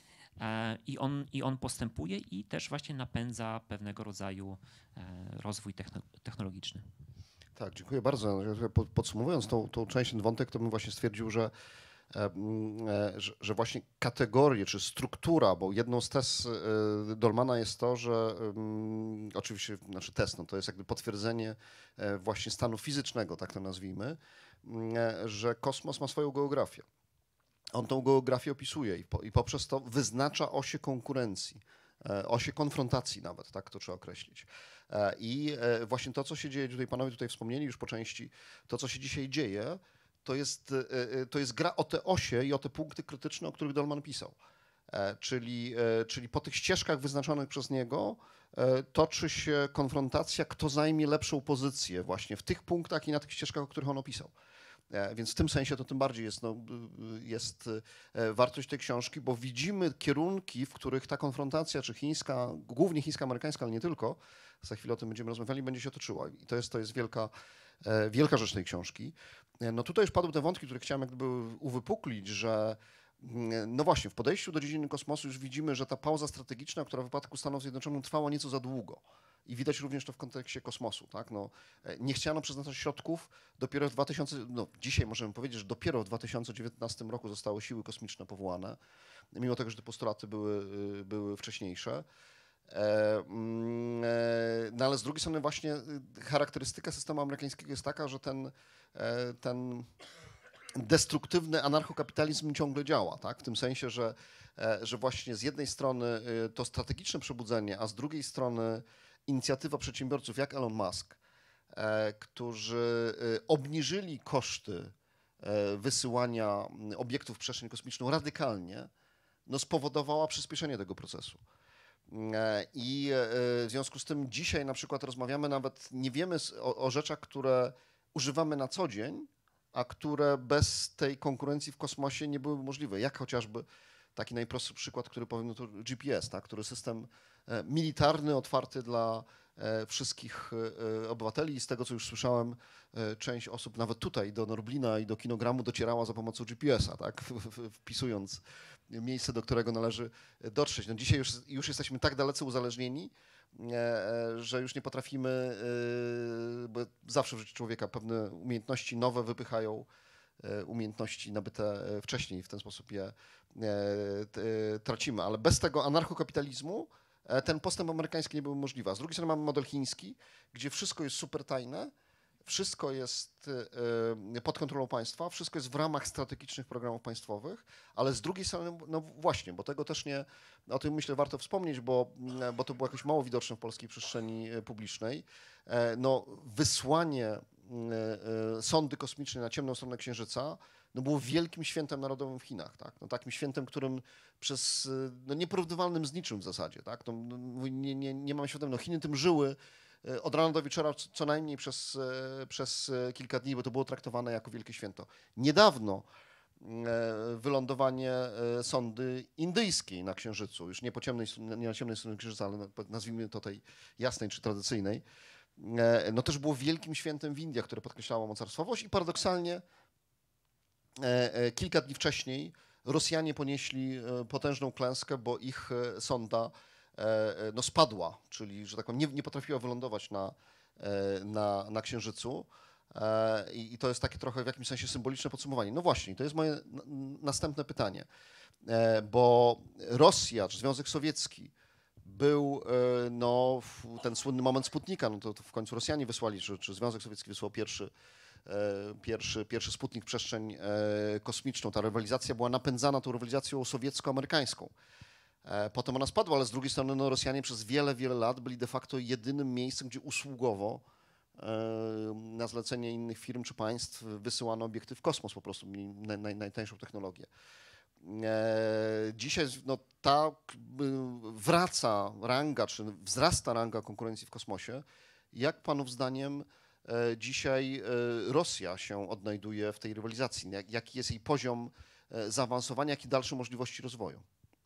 E: i on, i on postępuje i też właśnie napędza pewnego rodzaju rozwój technologiczny.
C: Tak, dziękuję bardzo. Podsumowując tą, tą część, ten wątek, to bym właśnie stwierdził, że Że, że właśnie kategorie czy struktura, bo jedną z tez Dolmana jest to, że um, oczywiście, znaczy test, no to jest jakby potwierdzenie właśnie stanu fizycznego, tak to nazwijmy, że kosmos ma swoją geografię. On tą geografię opisuje i, po, i poprzez to wyznacza osie konkurencji, osie konfrontacji nawet, tak to trzeba określić. I właśnie to, co się dzieje, tutaj panowie tutaj wspomnieli już po części, to, co się dzisiaj dzieje, To jest, to jest gra o te osie i o te punkty krytyczne, o których Dolman pisał. Czyli, czyli po tych ścieżkach wyznaczonych przez niego toczy się konfrontacja, kto zajmie lepszą pozycję właśnie w tych punktach i na tych ścieżkach, o których on opisał. Więc w tym sensie to tym bardziej jest, no, jest wartość tej książki, bo widzimy kierunki, w których ta konfrontacja, czy chińska, głównie chińsko-amerykańska, ale nie tylko, za chwilę o tym będziemy rozmawiali, będzie się toczyła. I to jest, to jest wielka, wielka rzecz tej książki. No tutaj już padły te wątki, które chciałem jakby uwypuklić, że No właśnie, w podejściu do dziedziny kosmosu już widzimy, że ta pauza strategiczna, która w wypadku Stanów Zjednoczonych trwała nieco za długo. I widać również to w kontekście kosmosu. Tak? No, nie chciano przeznaczać środków, dopiero w dwa tysiące, no dzisiaj możemy powiedzieć, że dopiero w dwa tysiące dziewiętnastym roku zostały siły kosmiczne powołane, mimo tego, że te postulaty były, były wcześniejsze. No ale z drugiej strony właśnie charakterystyka systemu amerykańskiego jest taka, że ten, ten destruktywny anarchokapitalizm ciągle działa, tak? W tym sensie, że, że właśnie z jednej strony to strategiczne przebudzenie, a z drugiej strony inicjatywa przedsiębiorców jak Elon Musk, którzy obniżyli koszty wysyłania obiektów w przestrzeń kosmiczną radykalnie, no spowodowała przyspieszenie tego procesu. I w związku z tym dzisiaj na przykład rozmawiamy nawet, nie wiemy o, o rzeczach, które używamy na co dzień, a które bez tej konkurencji w kosmosie nie byłyby możliwe. Jak chociażby taki najprostszy przykład, który powiem, no to G P S, tak? Który system militarny, otwarty dla wszystkich obywateli. I z tego, co już słyszałem, część osób nawet tutaj do Norblina i do Kinogramu docierała za pomocą G P S-a, tak? Wpisując miejsce, do którego należy dotrzeć. No dzisiaj już, już jesteśmy tak dalece uzależnieni, że już nie potrafimy, bo zawsze w życiu człowieka pewne umiejętności nowe wypychają umiejętności nabyte wcześniej, w ten sposób je tracimy. Ale bez tego anarchokapitalizmu ten postęp amerykański nie był możliwy. A z drugiej strony mamy model chiński, gdzie wszystko jest super tajne, wszystko jest pod kontrolą państwa, wszystko jest w ramach strategicznych programów państwowych, ale z drugiej strony, no właśnie, bo tego też nie, o tym myślę warto wspomnieć, bo, bo to było jakoś mało widoczne w polskiej przestrzeni publicznej, no wysłanie sondy kosmicznej na ciemną stronę Księżyca no było wielkim świętem narodowym w Chinach, tak? No takim świętem, którym przez, no nieporównywalnym z niczym w zasadzie, tak? No, nie, nie, nie mam świadomości, no Chiny tym żyły od rana do wieczora co najmniej przez, przez kilka dni, bo to było traktowane jako wielkie święto. Niedawno wylądowanie sondy indyjskiej na Księżycu, już nie po ciemnej, nie na ciemnej stronie Księżyca, ale nazwijmy to tej jasnej czy tradycyjnej, no też było wielkim świętem w Indiach, które podkreślało mocarstwowość i paradoksalnie kilka dni wcześniej Rosjanie ponieśli potężną klęskę, bo ich sonda no spadła, czyli, że tak powiem, nie, nie potrafiła wylądować na, na, na Księżycu. I, I to jest takie trochę w jakimś sensie symboliczne podsumowanie. No właśnie, to jest moje następne pytanie, bo Rosja, czy Związek Sowiecki był no, ten słynny moment Sputnika, no to, to w końcu Rosjanie wysłali, czy, czy Związek Sowiecki wysłał pierwszy, pierwszy, pierwszy Sputnik w przestrzeń kosmiczną. Ta rywalizacja była napędzana tą rywalizacją sowiecko-amerykańską. Potem ona spadła, ale z drugiej strony no, Rosjanie przez wiele, wiele lat byli de facto jedynym miejscem, gdzie usługowo na zlecenie innych firm czy państw wysyłano obiekty w kosmos, po prostu mieli naj, naj, najtańszą technologię. Dzisiaj no, ta wraca ranga, czy wzrasta ranga konkurencji w kosmosie. Jak panów zdaniem dzisiaj Rosja się odnajduje w tej rywalizacji? Jaki jest jej poziom zaawansowania, jakie dalsze możliwości rozwoju?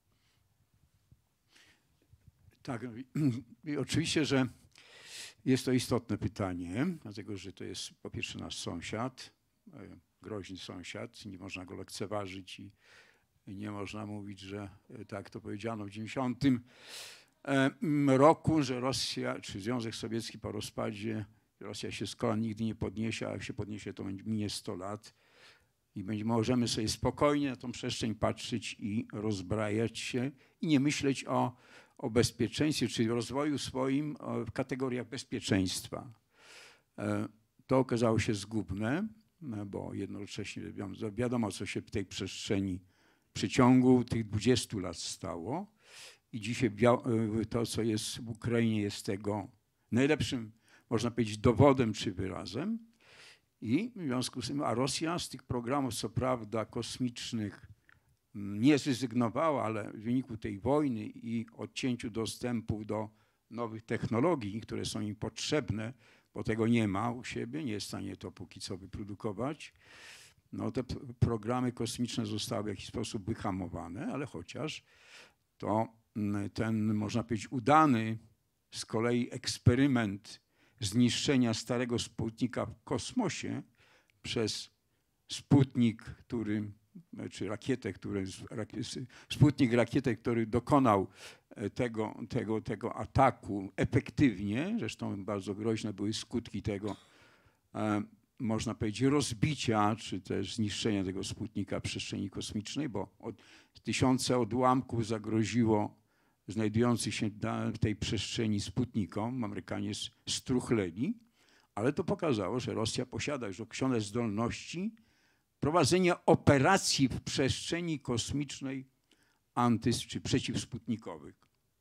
D: Tak, i oczywiście, że jest to istotne pytanie, dlatego że to jest po pierwsze nasz sąsiad, groźny sąsiad, nie można go lekceważyć i nie można mówić, że tak to powiedziano w dziewięćdziesiątym roku, że Rosja, czy Związek Sowiecki po rozpadzie, Rosja się z kolan nigdy nie podniesie, a jak się podniesie, to minie sto lat i będzie, możemy sobie spokojnie na tą przestrzeń patrzeć i rozbrajać się i nie myśleć o o bezpieczeństwie, czyli rozwoju swoim w kategoriach bezpieczeństwa. To okazało się zgubne, bo jednocześnie wiadomo, co się w tej przestrzeni w przeciągu tych dwudziestu lat stało i dzisiaj to, co jest w Ukrainie, jest tego najlepszym, można powiedzieć, dowodem czy wyrazem. I w związku z tym, a Rosja z tych programów, co prawda, kosmicznych nie zrezygnowała, ale w wyniku tej wojny i odcięciu dostępu do nowych technologii, które są im potrzebne, bo tego nie ma u siebie, nie jest w stanie to póki co wyprodukować, no te programy kosmiczne zostały w jakiś sposób wyhamowane, ale chociaż to ten, można powiedzieć, udany z kolei eksperyment zniszczenia starego Sputnika w kosmosie przez Sputnik, który czy rakietę, który, Sputnik rakietę, który dokonał tego, tego, tego ataku efektywnie, zresztą bardzo groźne były skutki tego, można powiedzieć, rozbicia, czy też zniszczenia tego Sputnika w przestrzeni kosmicznej, bo od, tysiące odłamków zagroziło znajdujących się w tej przestrzeni Sputnikom. Amerykanie struchleli, ale to pokazało, że Rosja posiada już określone zdolności prowadzenia operacji w przestrzeni kosmicznej antys- czy przeciwsputnikowych.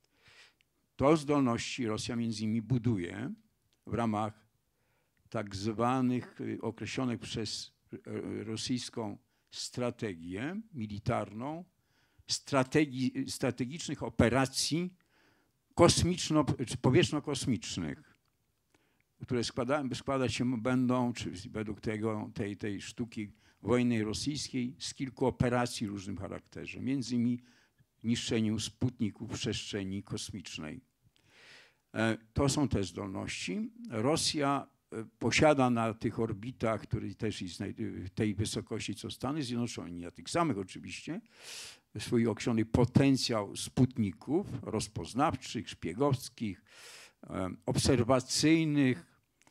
D: To zdolności Rosja między innymi buduje w ramach tak zwanych określonych przez rosyjską strategię militarną, strategii, strategicznych operacji kosmiczno, czy powietrzno-kosmicznych, które składa, składać się będą, czy według tego, tej, tej sztuki wojny rosyjskiej, z kilku operacji o różnym charakterze, między innymi niszczeniu sputników w przestrzeni kosmicznej. To są te zdolności. Rosja posiada na tych orbitach, które też jest w tej wysokości co Stany Zjednoczone, nie na tych samych oczywiście, swój określony potencjał sputników rozpoznawczych, szpiegowskich, obserwacyjnych,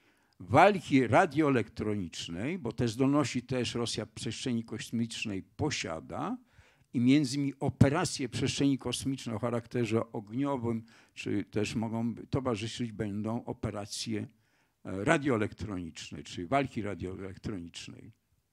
D: walki radioelektronicznej, bo te zdolności też Rosja w przestrzeni kosmicznej posiada i między innymi operacje w przestrzeni kosmicznej o charakterze ogniowym, czy też mogą towarzyszyć będą operacje radioelektronicznej, czy walki radioelektronicznej,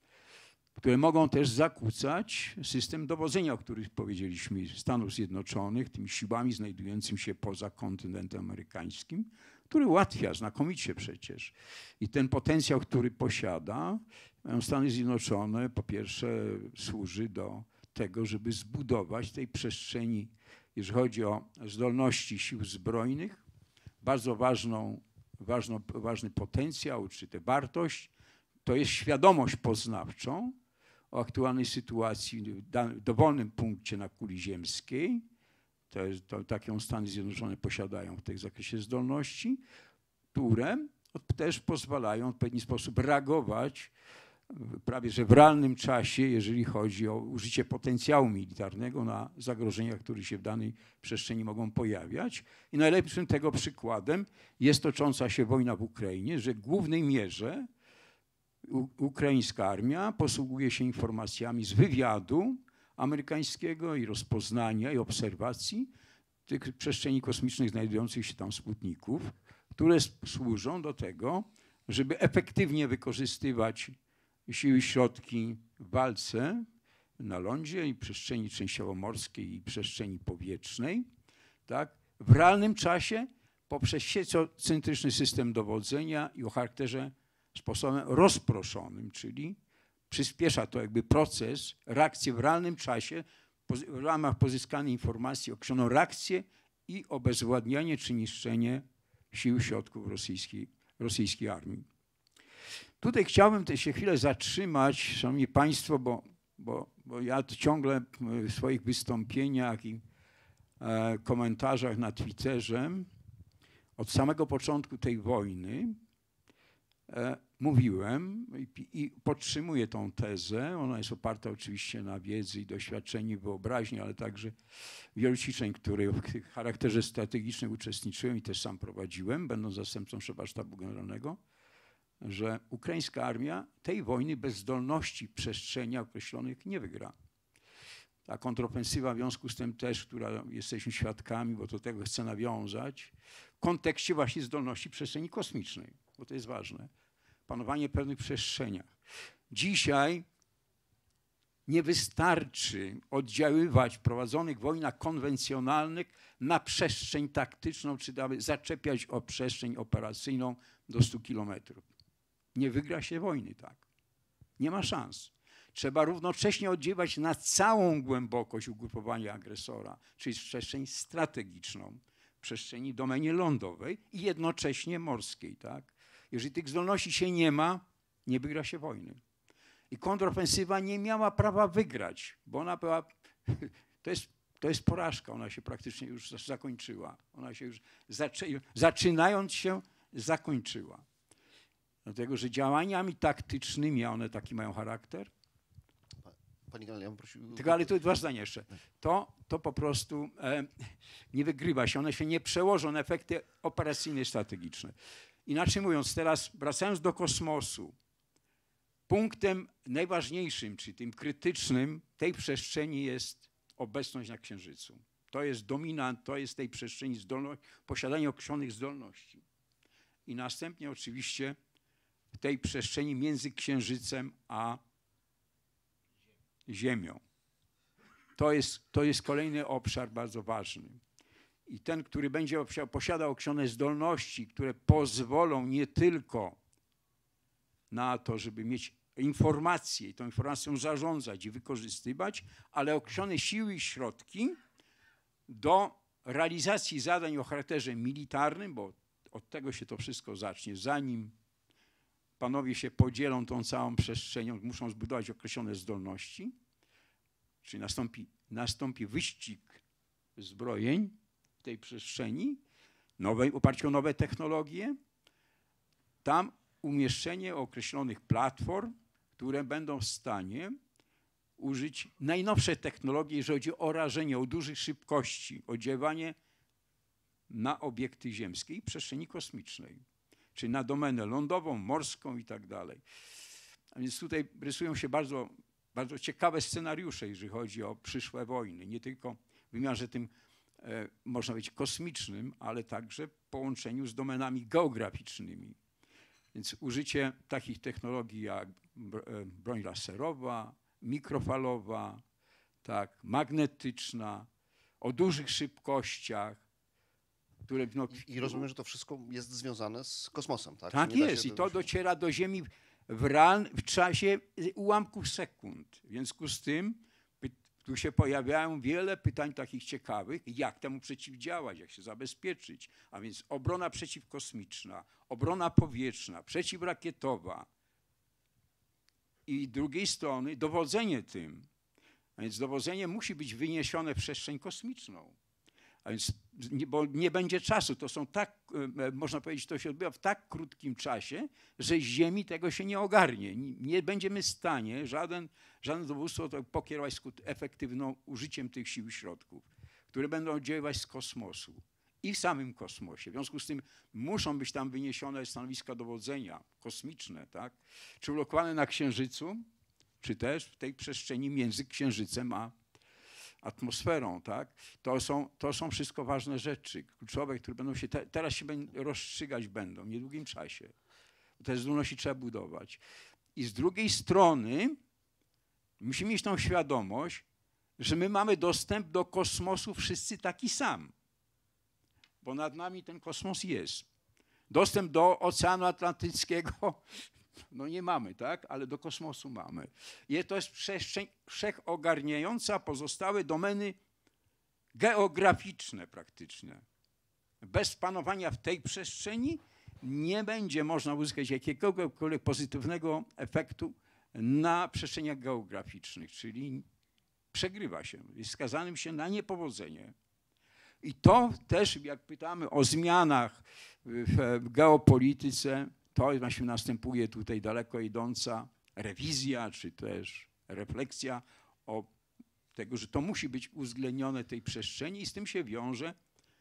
D: które mogą też zakłócać system dowodzenia, o którym powiedzieliśmy, Stanów Zjednoczonych, tymi siłami znajdującymi się poza kontynentem amerykańskim, który ułatwia znakomicie przecież. I ten potencjał, który posiada, Stany Zjednoczone po pierwsze służy do tego, żeby zbudować tej przestrzeni, jeżeli chodzi o zdolności sił zbrojnych, bardzo ważną Ważno, ważny potencjał, czy tę wartość, to jest świadomość poznawczą o aktualnej sytuacji w dowolnym punkcie na kuli ziemskiej. To jest, to, taką Stany Zjednoczone posiadają w tym zakresie zdolności, które też pozwalają w pewien sposób reagować prawie że w realnym czasie, jeżeli chodzi o użycie potencjału militarnego na zagrożenia, które się w danej przestrzeni mogą pojawiać. I najlepszym tego przykładem jest tocząca się wojna w Ukrainie, że w głównej mierze ukraińska armia posługuje się informacjami z wywiadu amerykańskiego i rozpoznania i obserwacji tych przestrzeni kosmicznych znajdujących się tam sputników, które służą do tego, żeby efektywnie wykorzystywać siły i środki w walce na lądzie i przestrzeni częściowo morskiej i przestrzeni powietrznej, tak, w realnym czasie poprzez sieciocentryczny system dowodzenia i o charakterze sposobem rozproszonym, czyli przyspiesza to jakby proces, reakcję w realnym czasie w ramach pozyskanej informacji, określoną reakcję i obezwładnianie czy niszczenie sił i środków rosyjskiej, rosyjskiej armii. Tutaj chciałbym też się chwilę zatrzymać, szanowni państwo, bo, bo, bo ja ciągle w swoich wystąpieniach i e, komentarzach na Twitterze od samego początku tej wojny e, mówiłem i, i podtrzymuję tą tezę. Ona jest oparta oczywiście na wiedzy i doświadczeniu, wyobraźni, ale także wielu ćwiczeń, które w charakterze strategicznym uczestniczyłem i też sam prowadziłem, będąc zastępcą szefa sztabu generalnego, że ukraińska armia tej wojny bez zdolności w przestrzeniach określonych nie wygra. Ta kontrofensywa w związku z tym też, która jesteśmy świadkami, bo do tego chcę nawiązać, w kontekście właśnie zdolności w przestrzeni kosmicznej, bo to jest ważne. Panowanie w pewnych przestrzeniach. Dzisiaj nie wystarczy oddziaływać w prowadzonych wojnach konwencjonalnych na przestrzeń taktyczną, czy nawet zaczepiać o przestrzeń operacyjną do stu kilometrów. Nie wygra się wojny tak. Nie ma szans. Trzeba równocześnie oddziaływać na całą głębokość ugrupowania agresora, czyli przestrzeń strategiczną, przestrzeni domenie lądowej i jednocześnie morskiej. Tak? Jeżeli tych zdolności się nie ma, nie wygra się wojny. I kontrofensywa nie miała prawa wygrać, bo ona była, to jest, to jest porażka, ona się praktycznie już zakończyła. Ona się już zaczy, zaczynając się zakończyła. Dlatego, że działaniami taktycznymi, a one taki mają charakter,
C: Pani generał, ja bym prosił...
D: Tylko, ale tu dwa zdania jeszcze. To, to po prostu e, nie wygrywa się, one się nie przełożą na efekty operacyjne i strategiczne. Inaczej mówiąc, teraz wracając do kosmosu, punktem najważniejszym, czy tym krytycznym tej przestrzeni jest obecność na Księżycu. To jest dominant, to jest tej przestrzeni zdolność, posiadanie określonych zdolności. I następnie oczywiście w tej przestrzeni między Księżycem a Ziemią. To jest, to jest kolejny obszar bardzo ważny. I ten, który będzie posiadał określone zdolności, które pozwolą nie tylko na to, żeby mieć informacje i tą informacją zarządzać i wykorzystywać, ale określone siły i środki do realizacji zadań o charakterze militarnym, bo od tego się to wszystko zacznie, zanim panowie się podzielą tą całą przestrzenią, muszą zbudować określone zdolności, czyli nastąpi, nastąpi wyścig zbrojeń w tej przestrzeni, nowej, oparciu o nowe technologie, tam umieszczenie określonych platform, które będą w stanie użyć najnowsze technologie, jeżeli chodzi o rażenie, o dużych szybkości, o działanie na obiekty ziemskie i przestrzeni kosmicznej, czyli na domenę lądową, morską i tak dalej. A więc tutaj rysują się bardzo, bardzo ciekawe scenariusze, jeżeli chodzi o przyszłe wojny, nie tylko w wymiarze tym, e, można powiedzieć, kosmicznym, ale także w połączeniu z domenami geograficznymi. Więc użycie takich technologii jak broń laserowa, mikrofalowa, tak, magnetyczna, o dużych szybkościach, które... No,
C: I, I rozumiem, że to wszystko jest związane z kosmosem, tak?
D: Tak
C: Nie da
D: jest
C: się
D: i to
C: tego-
D: dociera do Ziemi w, real, w czasie ułamków sekund. W związku z tym py- tu się pojawiają wiele pytań takich ciekawych, jak temu przeciwdziałać, jak się zabezpieczyć. A więc obrona przeciwkosmiczna, obrona powietrzna, przeciwrakietowa i z drugiej strony dowodzenie tym. A więc dowodzenie musi być wyniesione w przestrzeń kosmiczną. A więc, nie, bo nie będzie czasu, to są tak, e, można powiedzieć, to się odbywa w tak krótkim czasie, że z Ziemi tego się nie ogarnie. Nie, nie będziemy w stanie, żaden, żaden dowództwo to pokierować skut efektywnym użyciem tych sił i środków, które będą oddziaływać z kosmosu i w samym kosmosie. W związku z tym muszą być tam wyniesione stanowiska dowodzenia kosmiczne, tak? Czy ulokowane na Księżycu, czy też w tej przestrzeni między Księżycem a atmosferą, tak? To są, to są wszystko ważne rzeczy, kluczowe, które będą się, te, teraz się będą rozstrzygać będą w niedługim czasie. Te zdolności trzeba budować. I z drugiej strony musimy mieć tą świadomość, że my mamy dostęp do kosmosu wszyscy taki sam, bo nad nami ten kosmos jest. Dostęp do Oceanu Atlantyckiego no nie mamy, tak? Ale do kosmosu mamy. I to jest przestrzeń wszechogarniająca pozostałe domeny geograficzne praktycznie. Bez panowania w tej przestrzeni nie będzie można uzyskać jakiegokolwiek pozytywnego efektu na przestrzeniach geograficznych, czyli przegrywa się, jest skazanym się na niepowodzenie. I to też, jak pytamy o zmianach w geopolityce, to właśnie następuje tutaj daleko idąca rewizja, czy też refleksja o tego, że to musi być uwzględnione tej przestrzeni i z tym się wiąże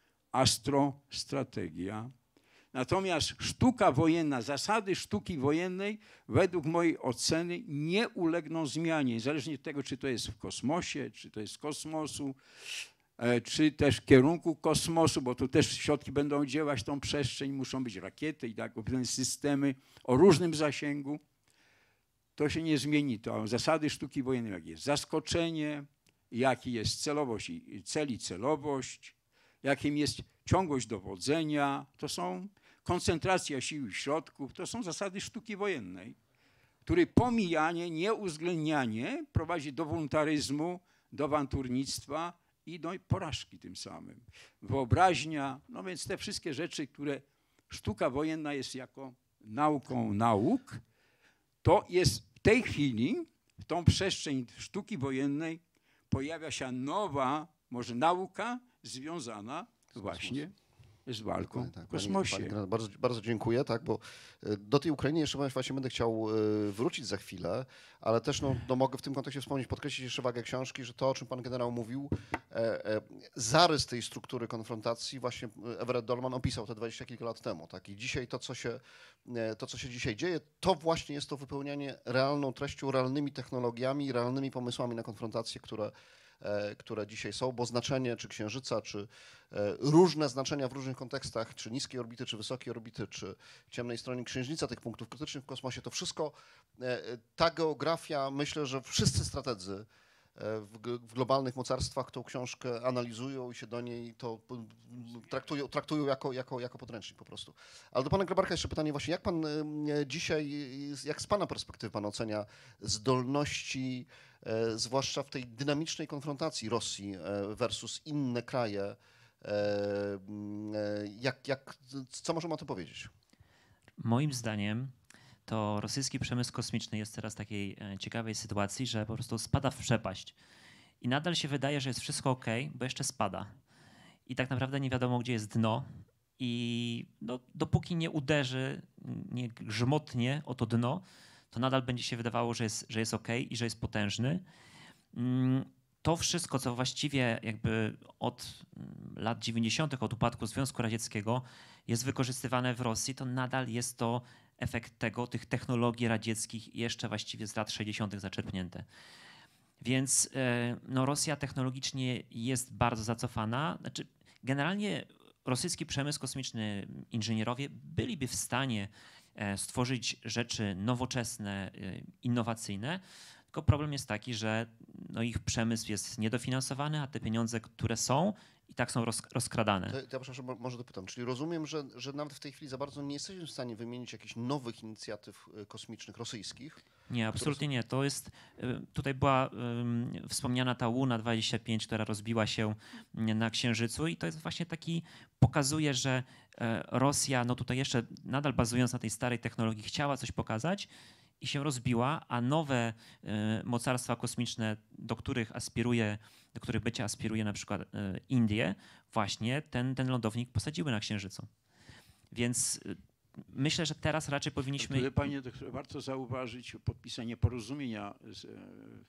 D: astrostrategia. Natomiast sztuka wojenna, zasady sztuki wojennej według mojej oceny nie ulegną zmianie, niezależnie od tego, czy to jest w kosmosie, czy to jest z kosmosu, czy też w kierunku kosmosu, bo tu też środki będą działać tą przestrzeń, muszą być rakiety i tak, systemy o różnym zasięgu. To się nie zmieni. To zasady sztuki wojennej, jak jest zaskoczenie, jaki jest celowość i cel i celowość, jakim jest ciągłość dowodzenia, to są koncentracja sił i środków, to są zasady sztuki wojennej, której pomijanie, nieuwzględnianie prowadzi do wolontaryzmu, do awanturnictwa i do porażki tym samym. Wyobraźnia, no więc te wszystkie rzeczy, które sztuka wojenna jest jako nauką nauk, to jest w tej chwili, w tą przestrzeń sztuki wojennej pojawia się nowa, może nauka związana właśnie z walką
C: Dokładnie tak.
D: w kosmosie.
C: Pani, pani, bardzo, bardzo dziękuję, tak, bo y, do tej Ukrainy jeszcze właśnie będę chciał y, wrócić za chwilę, ale też no, no, mogę w tym kontekście wspomnieć, podkreślić jeszcze wagę książki, że to, o czym pan generał mówił, e, e, zarys tej struktury konfrontacji właśnie Everett Dolman opisał te dwadzieścia kilka lat temu. Tak? I dzisiaj to co, się, e, to, co się dzisiaj dzieje, to właśnie jest to wypełnianie realną treścią, realnymi technologiami, realnymi pomysłami na konfrontację, które które dzisiaj są, bo znaczenie czy Księżyca, czy różne znaczenia w różnych kontekstach, czy niskiej orbity, czy wysokiej orbity, czy ciemnej strony Księżyca, tych punktów krytycznych w kosmosie, to wszystko, ta geografia, myślę, że wszyscy strategzy w, w globalnych mocarstwach tą książkę analizują i się do niej to traktują, traktują jako, jako, jako podręcznik po prostu. Ale do pana Grabarka jeszcze pytanie właśnie, jak pan dzisiaj, jak z pana perspektywy pan ocenia zdolności, e, zwłaszcza w tej dynamicznej konfrontacji Rosji e, versus inne kraje, e, e, jak, jak, co możemy o tym powiedzieć?
E: Moim zdaniem to rosyjski przemysł kosmiczny jest teraz w takiej ciekawej sytuacji, że po prostu spada w przepaść. I nadal się wydaje, że jest wszystko ok, bo jeszcze spada. I tak naprawdę nie wiadomo, gdzie jest dno. I no, dopóki nie uderzy, nie grzmotnie o to dno, to nadal będzie się wydawało, że jest, że jest ok i że jest potężny. To wszystko, co właściwie jakby od lat dziewięćdziesiątych, od upadku Związku Radzieckiego jest wykorzystywane w Rosji, to nadal jest to efekt tego, tych technologii radzieckich jeszcze właściwie z lat sześćdziesiątych zaczerpnięte. Więc no, Rosja technologicznie jest bardzo zacofana. Znaczy, generalnie rosyjski przemysł kosmiczny, inżynierowie byliby w stanie stworzyć rzeczy nowoczesne, innowacyjne, tylko problem jest taki, że no, ich przemysł jest niedofinansowany, a te pieniądze, które są, i tak są roz, rozkradane.
C: To, to ja proszę, może dopytam. Czyli rozumiem, że, że nawet w tej chwili za bardzo nie jesteśmy w stanie wymienić jakichś nowych inicjatyw kosmicznych rosyjskich?
E: Nie, absolutnie nie. To jest, tutaj była um, wspomniana ta Łuna dwadzieścia pięć, która rozbiła się na Księżycu i to jest właśnie taki, pokazuje, że Rosja, no tutaj jeszcze nadal bazując na tej starej technologii, chciała coś pokazać i się rozbiła, a nowe y, mocarstwa kosmiczne, do których aspiruje, do których bycia aspiruje na przykład y, Indie, właśnie ten, ten lądownik posadziły na Księżycu. Więc y, myślę, że teraz raczej powinniśmy...
D: Tutaj, panie doktorze, warto zauważyć podpisanie porozumienia z, e,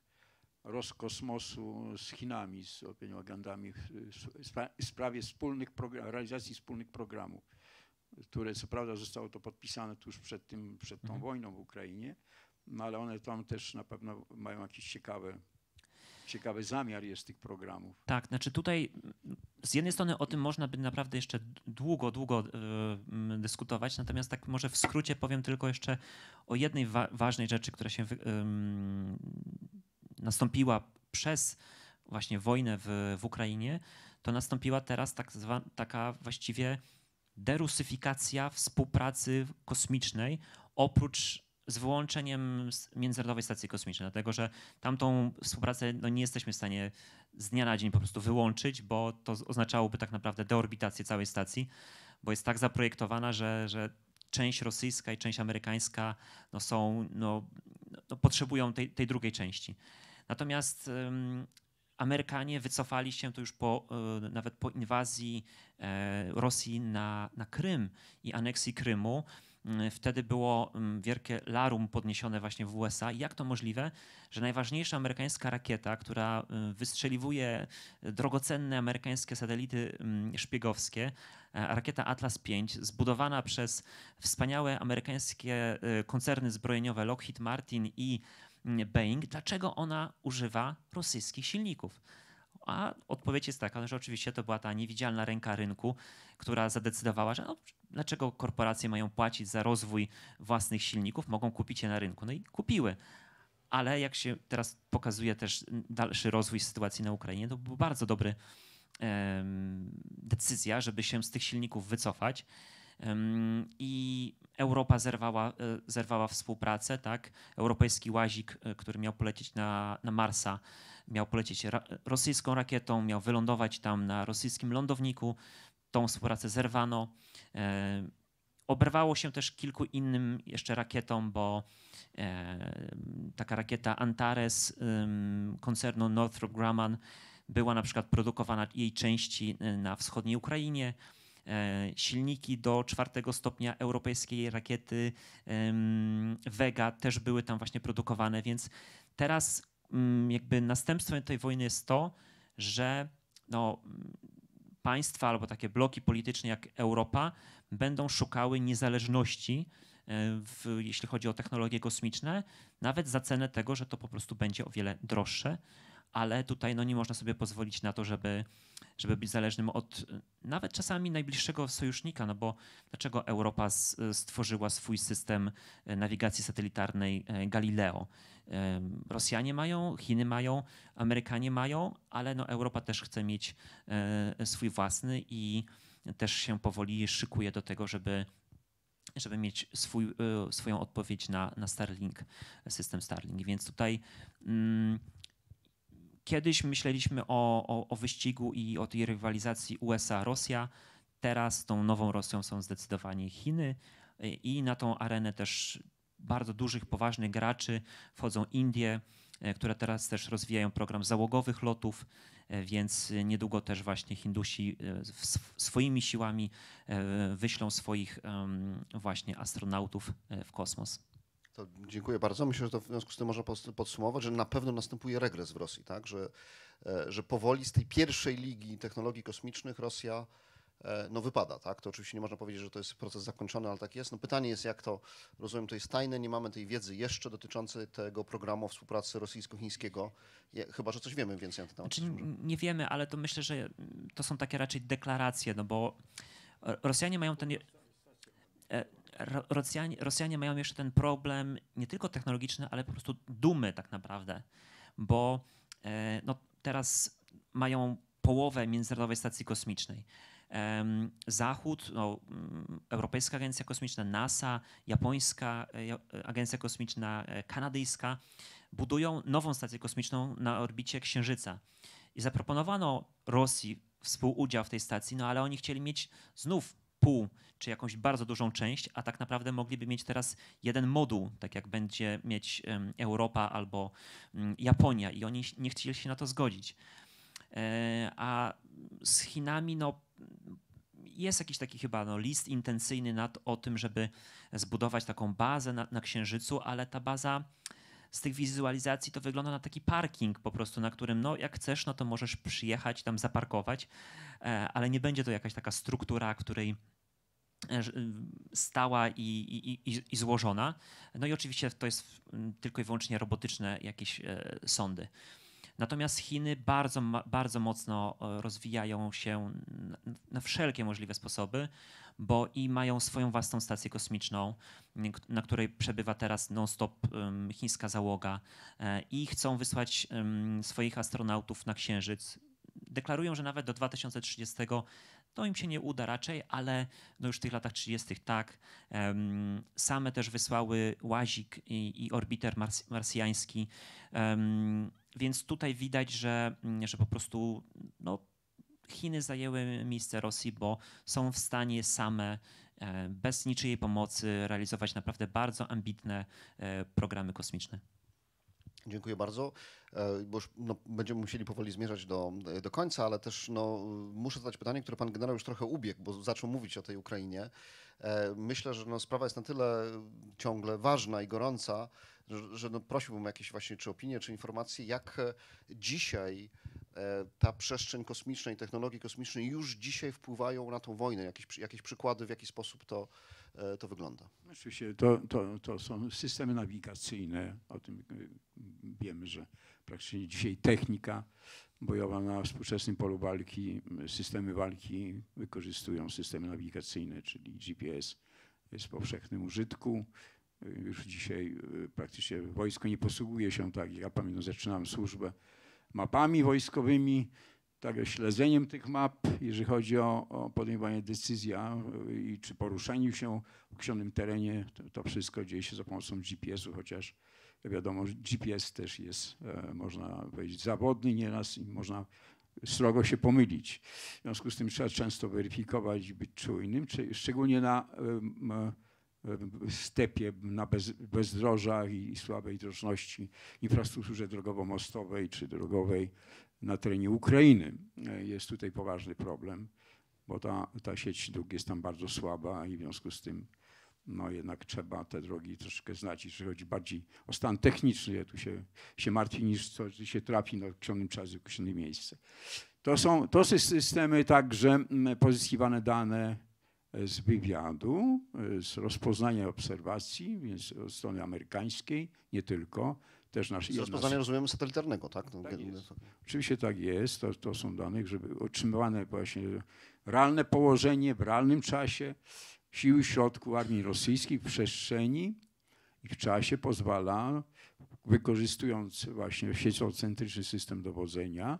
D: Roskosmosu z Chinami, z opiniogandami w, w sprawie wspólnych program, realizacji wspólnych programów, które co prawda zostało to podpisane tuż przed, tym, przed tą mhm. wojną w Ukrainie, no ale one tam też na pewno mają jakiś ciekawe, ciekawy zamiar jest tych programów.
E: Tak, znaczy tutaj z jednej strony o tym można by naprawdę jeszcze długo, długo yy, dyskutować, natomiast tak może w skrócie powiem tylko jeszcze o jednej wa ważnej rzeczy, która się yy, nastąpiła przez właśnie wojnę w, w Ukrainie, to nastąpiła teraz tak zwa, taka właściwie derusyfikacja współpracy kosmicznej, oprócz z wyłączeniem Międzynarodowej Stacji Kosmicznej, dlatego że tamtą współpracę no, nie jesteśmy w stanie z dnia na dzień po prostu wyłączyć, bo to oznaczałoby tak naprawdę deorbitację całej stacji, bo jest tak zaprojektowana, że, że część rosyjska i część amerykańska no, są, no, no, potrzebują tej, tej drugiej części. Natomiast um, Amerykanie wycofali się to już po, y, nawet po inwazji y, Rosji na, na Krym i aneksji Krymu. Y, wtedy było y, wielkie larum podniesione właśnie w U S A. Jak to możliwe, że najważniejsza amerykańska rakieta, która y, wystrzeliwuje drogocenne amerykańskie satelity y, szpiegowskie, y, rakieta Atlas pięć, zbudowana przez wspaniałe amerykańskie y, koncerny zbrojeniowe Lockheed Martin i Boeing, dlaczego ona używa rosyjskich silników? A odpowiedź jest taka, że oczywiście to była ta niewidzialna ręka rynku, która zadecydowała, że no, dlaczego korporacje mają płacić za rozwój własnych silników, mogą kupić je na rynku. No i kupiły. Ale jak się teraz pokazuje też dalszy rozwój sytuacji na Ukrainie, to była bardzo dobra decyzja, żeby się z tych silników wycofać. I Europa zerwała, zerwała współpracę, tak? Europejski łazik, który miał polecieć na, na Marsa, miał polecieć ra rosyjską rakietą, miał wylądować tam na rosyjskim lądowniku. Tą współpracę zerwano. E, oberwało się też kilku innym jeszcze rakietom, bo e, taka rakieta Antares e, koncernu Northrop Grumman była na przykład produkowana jej części na wschodniej Ukrainie. Silniki do czwartego stopnia europejskiej rakiety Vega też były tam właśnie produkowane, więc teraz jakby następstwem tej wojny jest to, że no, państwa albo takie bloki polityczne jak Europa będą szukały niezależności, w, jeśli chodzi o technologie kosmiczne, nawet za cenę tego, że to po prostu będzie o wiele droższe, ale tutaj no, nie można sobie pozwolić na to, żeby, żeby być zależnym od nawet czasami najbliższego sojusznika, no bo dlaczego Europa stworzyła swój system nawigacji satelitarnej Galileo? Rosjanie mają, Chiny mają, Amerykanie mają, ale no Europa też chce mieć swój własny i też się powoli szykuje do tego, żeby, żeby mieć swój, swoją odpowiedź na, na Starlink, system Starlink. Więc tutaj mm, kiedyś myśleliśmy o, o, o wyścigu i o tej rywalizacji U S A-Rosja. Teraz tą nową Rosją są zdecydowanie Chiny i na tą arenę też bardzo dużych, poważnych graczy wchodzą Indie, które teraz też rozwijają program załogowych lotów, więc niedługo też właśnie Hindusi swoimi siłami wyślą swoich właśnie astronautów w kosmos.
C: To dziękuję bardzo. Myślę, że to w związku z tym można podsumować, że na pewno następuje regres w Rosji, tak? Że, że powoli z tej pierwszej ligi technologii kosmicznych Rosja no wypada, tak? To oczywiście nie można powiedzieć, że to jest proces zakończony, ale tak jest. No pytanie jest, jak to, rozumiem, to jest tajne, nie mamy tej wiedzy jeszcze dotyczącej tego programu współpracy rosyjsko-chińskiego, chyba że coś wiemy więcej na ten temat.
E: Znaczy, nie wiemy, ale to myślę, że to są takie raczej deklaracje, no bo Rosjanie mają ten... Rosjanie, Rosjanie mają jeszcze ten problem nie tylko technologiczny, ale po prostu dumy tak naprawdę, bo no, teraz mają połowę Międzynarodowej Stacji Kosmicznej. Zachód, no, Europejska Agencja Kosmiczna, NASA, Japońska Agencja Kosmiczna, kanadyjska budują nową stację kosmiczną na orbicie Księżyca. I zaproponowano Rosji współudział w tej stacji, no ale oni chcieli mieć znów pół, czy jakąś bardzo dużą część, a tak naprawdę mogliby mieć teraz jeden moduł, tak jak będzie mieć Europa albo Japonia i oni nie chcieli się na to zgodzić. A z Chinami no, jest jakiś taki chyba no, list intencyjny nad, o tym, żeby zbudować taką bazę na, na Księżycu, ale ta baza z tych wizualizacji to wygląda na taki parking po prostu, na którym no, jak chcesz, no to możesz przyjechać, tam zaparkować, ale nie będzie to jakaś taka struktura, której stała i, i, i, i złożona. No i oczywiście to jest tylko i wyłącznie robotyczne jakieś sondy. Natomiast Chiny bardzo, bardzo mocno rozwijają się na wszelkie możliwe sposoby, bo i mają swoją własną stację kosmiczną, na której przebywa teraz non-stop chińska załoga i chcą wysłać swoich astronautów na Księżyc. Deklarują, że nawet do dwa tysiące trzydziestego to im się nie uda raczej, ale no już w tych latach trzydziestych tak. Same też wysłały łazik i, i orbiter mars, marsjański. Więc tutaj widać, że, że po prostu no, Chiny zajęły miejsce Rosji, bo są w stanie same bez niczyjej pomocy realizować naprawdę bardzo ambitne programy kosmiczne.
C: Dziękuję bardzo, bo już no, będziemy musieli powoli zmierzać do, do końca, ale też no, muszę zadać pytanie, które pan generał już trochę ubiegł, bo zaczął mówić o tej Ukrainie. Myślę, że no, sprawa jest na tyle ciągle ważna i gorąca, że, że no, prosiłbym o jakieś właśnie czy opinie, czy informacje, jak dzisiaj ta przestrzeń kosmiczna i technologie kosmiczne już dzisiaj wpływają na tą wojnę. Jakieś, jakieś przykłady, w jaki sposób to, to wygląda?
D: Oczywiście to, to, to są systemy nawigacyjne. O tym wiemy, że praktycznie dzisiaj technika bojowa na współczesnym polu walki, systemy walki wykorzystują systemy nawigacyjne, czyli G P S jest w powszechnym użytku. Już dzisiaj praktycznie wojsko nie posługuje się, tak jak ja pamiętam, zaczynałem służbę, mapami wojskowymi, tak, śledzeniem tych map, jeżeli chodzi o, o podejmowanie decyzji i czy poruszaniu się w określonym terenie, to, to wszystko dzieje się za pomocą G P S u, chociaż wiadomo, G P S też jest, e, można powiedzieć, zawodny nieraz i można srogo się pomylić. W związku z tym trzeba często weryfikować i być czujnym, czy, szczególnie na e, stepie, na bez, bezdrożach i słabej drożności, infrastrukturze drogowo-mostowej czy drogowej na terenie Ukrainy. Jest tutaj poważny problem, bo ta, ta sieć dróg jest tam bardzo słaba i w związku z tym no jednak trzeba te drogi troszkę znać. Jeżeli chodzi bardziej o stan techniczny, ja tu się, się martwię, niż co się trafi na określonym czasie w określone miejsce. To są, to są systemy także pozyskiwane dane z wywiadu, z rozpoznania obserwacji, więc od strony amerykańskiej, nie tylko, też nasz,
C: Z rozpoznania rozumiemy satelitarnego, tak? No,
D: tak
C: gen-
D: jest. Oczywiście tak jest, to, to są dane, żeby otrzymywane właśnie realne położenie w realnym czasie sił i środków armii rosyjskiej w przestrzeni i w czasie pozwala, wykorzystując właśnie sieciocentryczny system dowodzenia,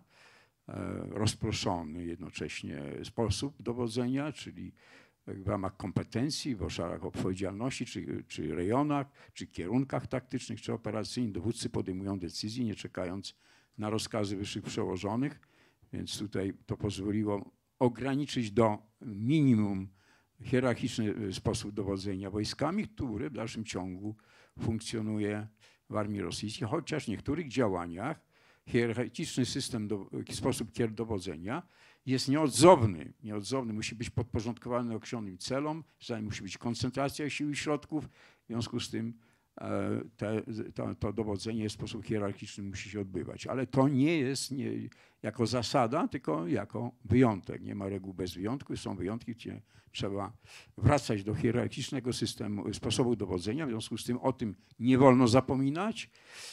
D: rozproszony jednocześnie sposób dowodzenia, czyli w ramach kompetencji, w obszarach odpowiedzialności, czy, czy rejonach, czy kierunkach taktycznych, czy operacyjnych, dowódcy podejmują decyzje, nie czekając na rozkazy wyższych przełożonych, więc tutaj to pozwoliło ograniczyć do minimum hierarchiczny sposób dowodzenia wojskami, który w dalszym ciągu funkcjonuje w armii rosyjskiej, chociaż w niektórych działaniach hierarchiczny system, do, sposób dowodzenia jest nieodzowny. Nieodzowny, musi być podporządkowany określonym celom, musi być koncentracja sił i środków, w związku z tym te, to, to dowodzenie w sposób hierarchiczny musi się odbywać. Ale to nie jest nie, jako zasada, tylko jako wyjątek. Nie ma reguł bez wyjątku, są wyjątki, gdzie trzeba wracać do hierarchicznego systemu, sposobu dowodzenia, w związku z tym o tym nie wolno zapominać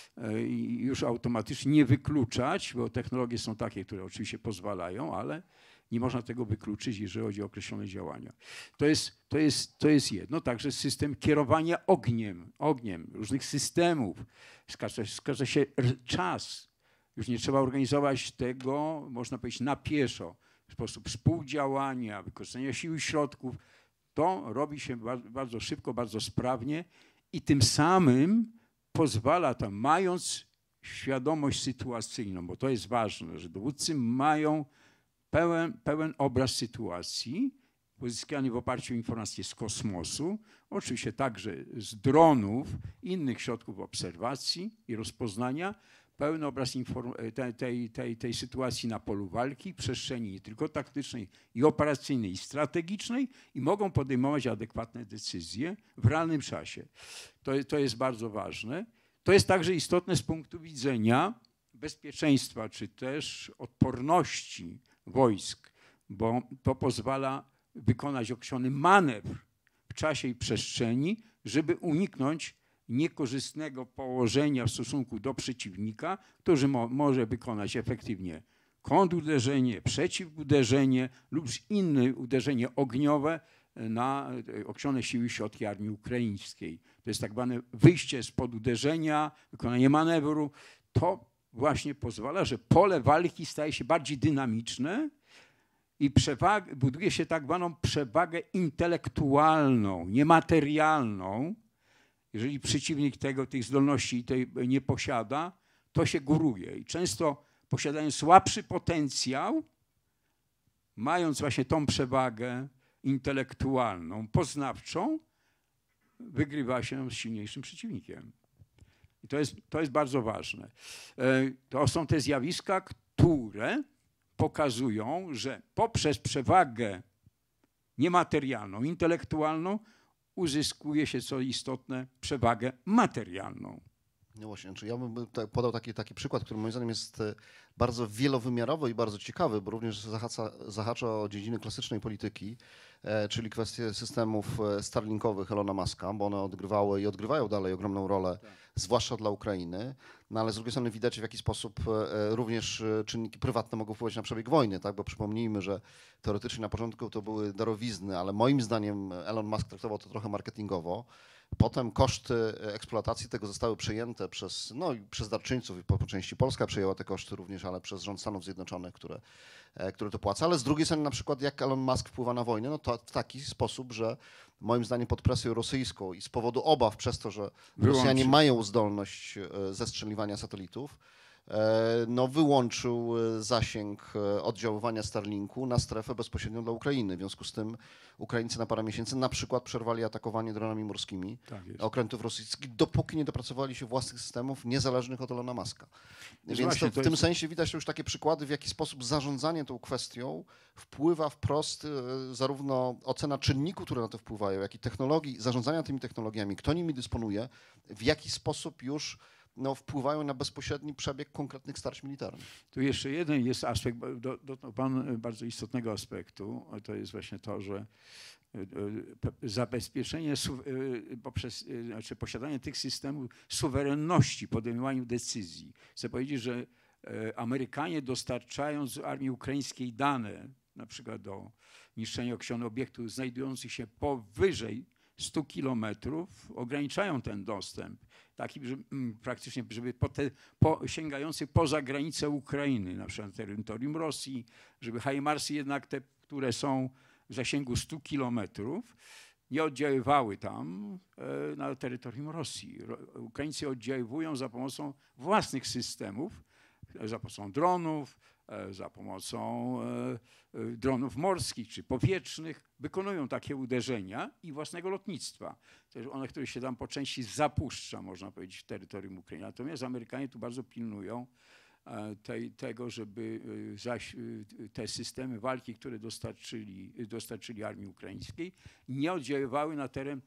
D: i już automatycznie nie wykluczać, bo technologie są takie, które oczywiście pozwalają, ale nie można tego wykluczyć, jeżeli chodzi o określone działania. To jest, to jest, to jest jedno. Także system kierowania ogniem, ogniem różnych systemów. Skarża, skarża się czas. Już nie trzeba organizować tego, można powiedzieć, na pieszo. Sposób współdziałania, wykorzystania sił i środków. To robi się bardzo szybko, bardzo sprawnie i tym samym pozwala tam, mając świadomość sytuacyjną, bo to jest ważne, że dowódcy mają Pełen, pełen obraz sytuacji, pozyskany w oparciu o informacje z kosmosu, oczywiście także z dronów, innych środków obserwacji i rozpoznania, pełen obraz tej, tej, tej, tej sytuacji na polu walki, przestrzeni nie tylko taktycznej i operacyjnej, i strategicznej i mogą podejmować adekwatne decyzje w realnym czasie. To, to jest bardzo ważne. To jest także istotne z punktu widzenia bezpieczeństwa, czy też odporności wojsk, bo to pozwala wykonać określony manewr w czasie i przestrzeni, żeby uniknąć niekorzystnego położenia w stosunku do przeciwnika, który mo może wykonać efektywnie kontruderzenie, przeciwuderzenie lub inne uderzenie ogniowe na określone siły i środki armii ukraińskiej. To jest tak zwane wyjście spod uderzenia, wykonanie manewru. To właśnie pozwala, że pole walki staje się bardziej dynamiczne i przewag, buduje się tak zwaną przewagę intelektualną, niematerialną. Jeżeli przeciwnik tego, tych zdolności tej nie posiada, to się góruje. I często posiadając słabszy potencjał, mając właśnie tą przewagę intelektualną, poznawczą, wygrywa się z silniejszym przeciwnikiem. I to jest, to jest bardzo ważne. To są te zjawiska, które pokazują, że poprzez przewagę niematerialną, intelektualną uzyskuje się, co istotne, przewagę materialną.
C: No właśnie, czy ja bym podał taki, taki przykład, który moim zdaniem jest bardzo wielowymiarowy i bardzo ciekawy, bo również zahacza, zahacza o dziedziny klasycznej polityki, e, czyli kwestie systemów starlinkowych Elona Muska, bo one odgrywały i odgrywają dalej ogromną rolę, tak, zwłaszcza dla Ukrainy, no ale z drugiej strony widać, w jaki sposób e, również czynniki prywatne mogą wpływać na przebieg wojny, tak? Bo przypomnijmy, że teoretycznie na początku to były darowizny, ale moim zdaniem Elon Musk traktował to trochę marketingowo. Potem koszty eksploatacji tego zostały przejęte przez, no, przez darczyńców i po części Polska przejęła te koszty również, ale przez rząd Stanów Zjednoczonych, które, które to płaca. Ale z drugiej strony na przykład jak Elon Musk wpływa na wojnę, no to w taki sposób, że moim zdaniem pod presją rosyjską i z powodu obaw przez to, że Rosjanie mają zdolność zestrzeliwania satelitów, no, wyłączył zasięg oddziaływania Starlinku na strefę bezpośrednią dla Ukrainy. W związku z tym Ukraińcy na parę miesięcy na przykład przerwali atakowanie dronami morskimi
D: Tak jest.
C: okrętów rosyjskich, dopóki nie dopracowali się własnych systemów niezależnych od Elona Muska. Więc
D: właśnie,
C: to, w
D: to
C: tym
D: jest-
C: sensie widać już takie przykłady, w jaki sposób zarządzanie tą kwestią wpływa wprost e, zarówno ocena czynników, które na to wpływają, jak i technologii, zarządzania tymi technologiami, kto nimi dysponuje, w jaki sposób już no, wpływają na bezpośredni przebieg konkretnych starć militarnych.
D: Tu jeszcze jeden jest aspekt, bo do- dotknął Pan bardzo istotnego aspektu, a to jest właśnie to, że e, e, pe- zabezpieczenie su- e, poprzez, e, znaczy posiadanie tych systemów suwerenności, podejmowaniu decyzji. Chcę powiedzieć, że e, Amerykanie dostarczają z armii ukraińskiej dane, na przykład do niszczenia określonych obiektów znajdujących się powyżej stu kilometrów, ograniczają ten dostęp, taki żeby, mm, praktycznie żeby po te, po, sięgający poza granicę Ukrainy, na przykład terytorium Rosji, żeby hajmarsy jednak te, które są w zasięgu stu kilometrów, nie oddziaływały tam e, na terytorium Rosji. Ro, Ukraińcy oddziaływują za pomocą własnych systemów, e, za pomocą dronów, e, za pomocą e, e, dronów morskich czy powietrznych, wykonują takie uderzenia i własnego lotnictwa. Też one, które się tam po części zapuszcza, można powiedzieć, w terytorium Ukrainy. Natomiast Amerykanie tu bardzo pilnują e, tej, tego, żeby e, zaś e, te systemy walki, które dostarczyli, dostarczyli armii ukraińskiej, nie oddziaływały na teren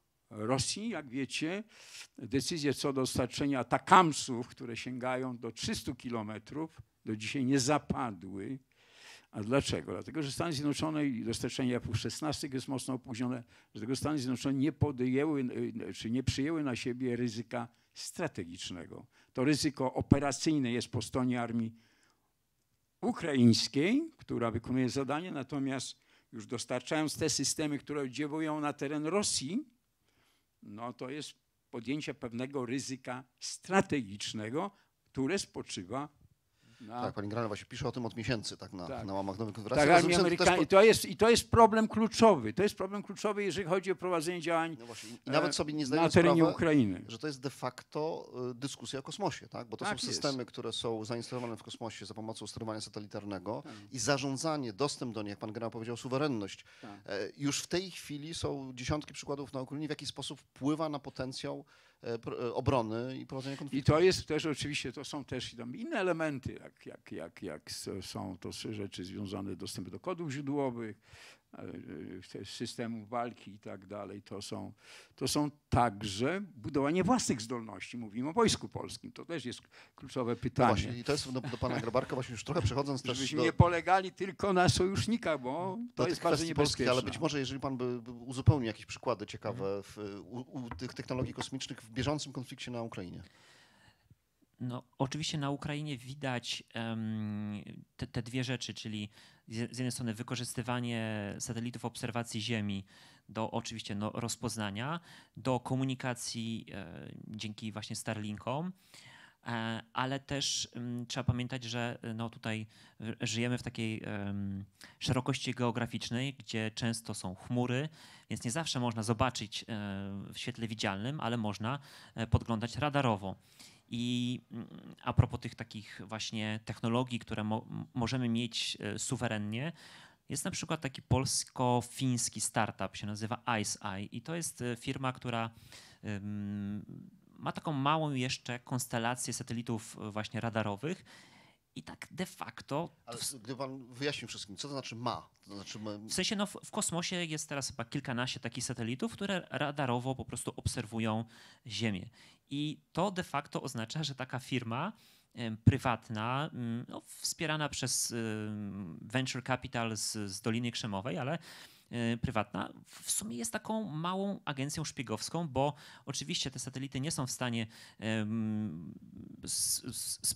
D: Rosji. Jak wiecie, decyzje co do dostarczenia takamsów, które sięgają do trzystu kilometrów, do dzisiaj nie zapadły. A dlaczego? Dlatego, że Stany Zjednoczone i dostarczenie F szesnaście jest mocno opóźnione, dlatego Stany Zjednoczone nie podjęły, czy nie przyjęły na siebie ryzyka strategicznego. To ryzyko operacyjne jest po stronie armii ukraińskiej, która wykonuje zadanie, natomiast już dostarczając te systemy, które oddziałują na teren Rosji, no to jest podjęcie pewnego ryzyka strategicznego, które spoczywa na...
C: Tak, pani generał właśnie pisze o tym od miesięcy, tak, na,
D: Tak.
C: na łamach Nowej Konfederacji.
D: Tak,
C: Ale
D: armii
C: zresztą też
D: Amerykańskiej.
C: po-
D: To jest, I to jest problem kluczowy. To jest problem kluczowy, jeżeli chodzi o prowadzenie działań
C: No właśnie, i nawet sobie nie
D: e,
C: zdaję
D: na terenie
C: sprawy,
D: Ukrainy.
C: że to jest de facto y, dyskusja o kosmosie, tak? Bo to
D: Tak
C: są
D: jest.
C: systemy, które są zainstalowane w kosmosie za pomocą sterowania satelitarnego i zarządzanie, dostęp do nich, jak pan generał powiedział, suwerenność.
D: Tak.
C: E, Już w tej chwili są dziesiątki przykładów na Ukrainie, w jaki sposób wpływa na potencjał e, pr- e, obrony i prowadzenia
D: I
C: konfliktu.
D: to jest też oczywiście, to są też tam inne elementy, jak, jak, jak, jak s- są to rzeczy związane z dostępem do kodów źródłowych, e, e, systemów walki i tak dalej. To są, to są także budowanie własnych zdolności. Mówimy o Wojsku Polskim. To też jest kluczowe
C: No
D: pytanie.
C: właśnie, i to jest do, do pana Grabarka właśnie już trochę przechodząc też
D: Żebyśmy
C: do,
D: nie polegali tylko na sojusznikach, bo
C: do
D: to
C: tych
D: jest bardzo
C: kwestii polskich,
D: niebezpieczne.
C: ale być może jeżeli pan by, by uzupełnił jakieś przykłady ciekawe w, u, u tych technologii kosmicznych w bieżącym konflikcie na Ukrainie.
E: No, oczywiście na Ukrainie widać em, te, te dwie rzeczy, czyli z z jednej strony wykorzystywanie satelitów obserwacji Ziemi do oczywiście no, rozpoznania, do komunikacji e, dzięki właśnie Starlinkom, e, ale też em, trzeba pamiętać, że no, tutaj e, żyjemy w takiej em, szerokości geograficznej, gdzie często są chmury, więc nie zawsze można zobaczyć e, w świetle widzialnym, ale można e, podglądać radarowo. I mm, a propos tych takich właśnie technologii, które mo możemy mieć e, suwerennie, jest na przykład taki polsko-fiński startup, się nazywa IceEye i to jest e, firma, która ym, ma taką małą jeszcze konstelację satelitów e, właśnie radarowych i tak de facto
C: Ale
E: w,
C: gdyby pan wyjaśnił wszystkim, co to znaczy ma? To znaczy ma,
E: w sensie no, w, w kosmosie jest teraz chyba kilkanaście takich satelitów, które radarowo po prostu obserwują Ziemię. I to de facto oznacza, że taka firma em, prywatna, mm, no, wspierana przez em, Venture Capital z, z Doliny Krzemowej, ale e, prywatna, w sumie jest taką małą agencją szpiegowską, bo oczywiście te satelity nie są w stanie em, s, s, s,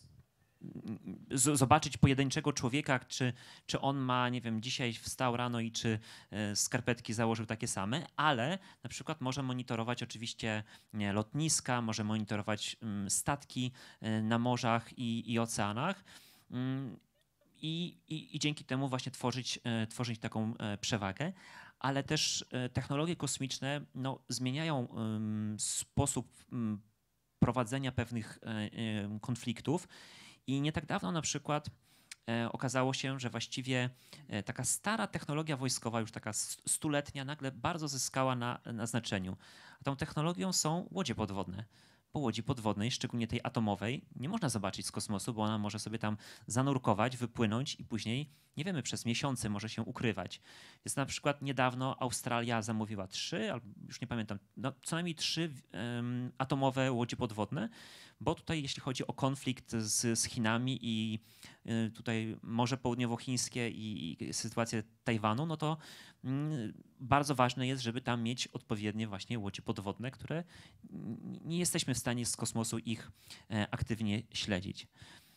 E: z- zobaczyć pojedynczego człowieka, czy, czy on ma, nie wiem, dzisiaj wstał rano i czy e, skarpetki założył takie same, ale na przykład może monitorować oczywiście nie, lotniska, może monitorować mm, statki e, na morzach i, i oceanach. Mm, I, i, I dzięki temu właśnie tworzyć, e, tworzyć taką e, przewagę, ale też e, technologie kosmiczne no, zmieniają em, sposób em, prowadzenia pewnych e, em, konfliktów. I nie tak dawno na przykład e, okazało się, że właściwie e, taka stara technologia wojskowa, już taka s- stuletnia, nagle bardzo zyskała na, na znaczeniu. A tą technologią są łodzie podwodne. Po łodzi podwodnej, szczególnie tej atomowej, nie można zobaczyć z kosmosu, bo ona może sobie tam zanurkować, wypłynąć i później, nie wiemy, przez miesiące może się ukrywać. Jest na przykład niedawno Australia zamówiła trzy, albo już nie pamiętam, no, co najmniej trzy em, atomowe łodzie podwodne, bo tutaj jeśli chodzi o konflikt z, z Chinami i y, tutaj Morze Południowochińskie i, i sytuację Tajwanu, no to mm, bardzo ważne jest, żeby tam mieć odpowiednie właśnie łodzie podwodne, które n- nie jesteśmy w stanie z kosmosu ich e, aktywnie śledzić.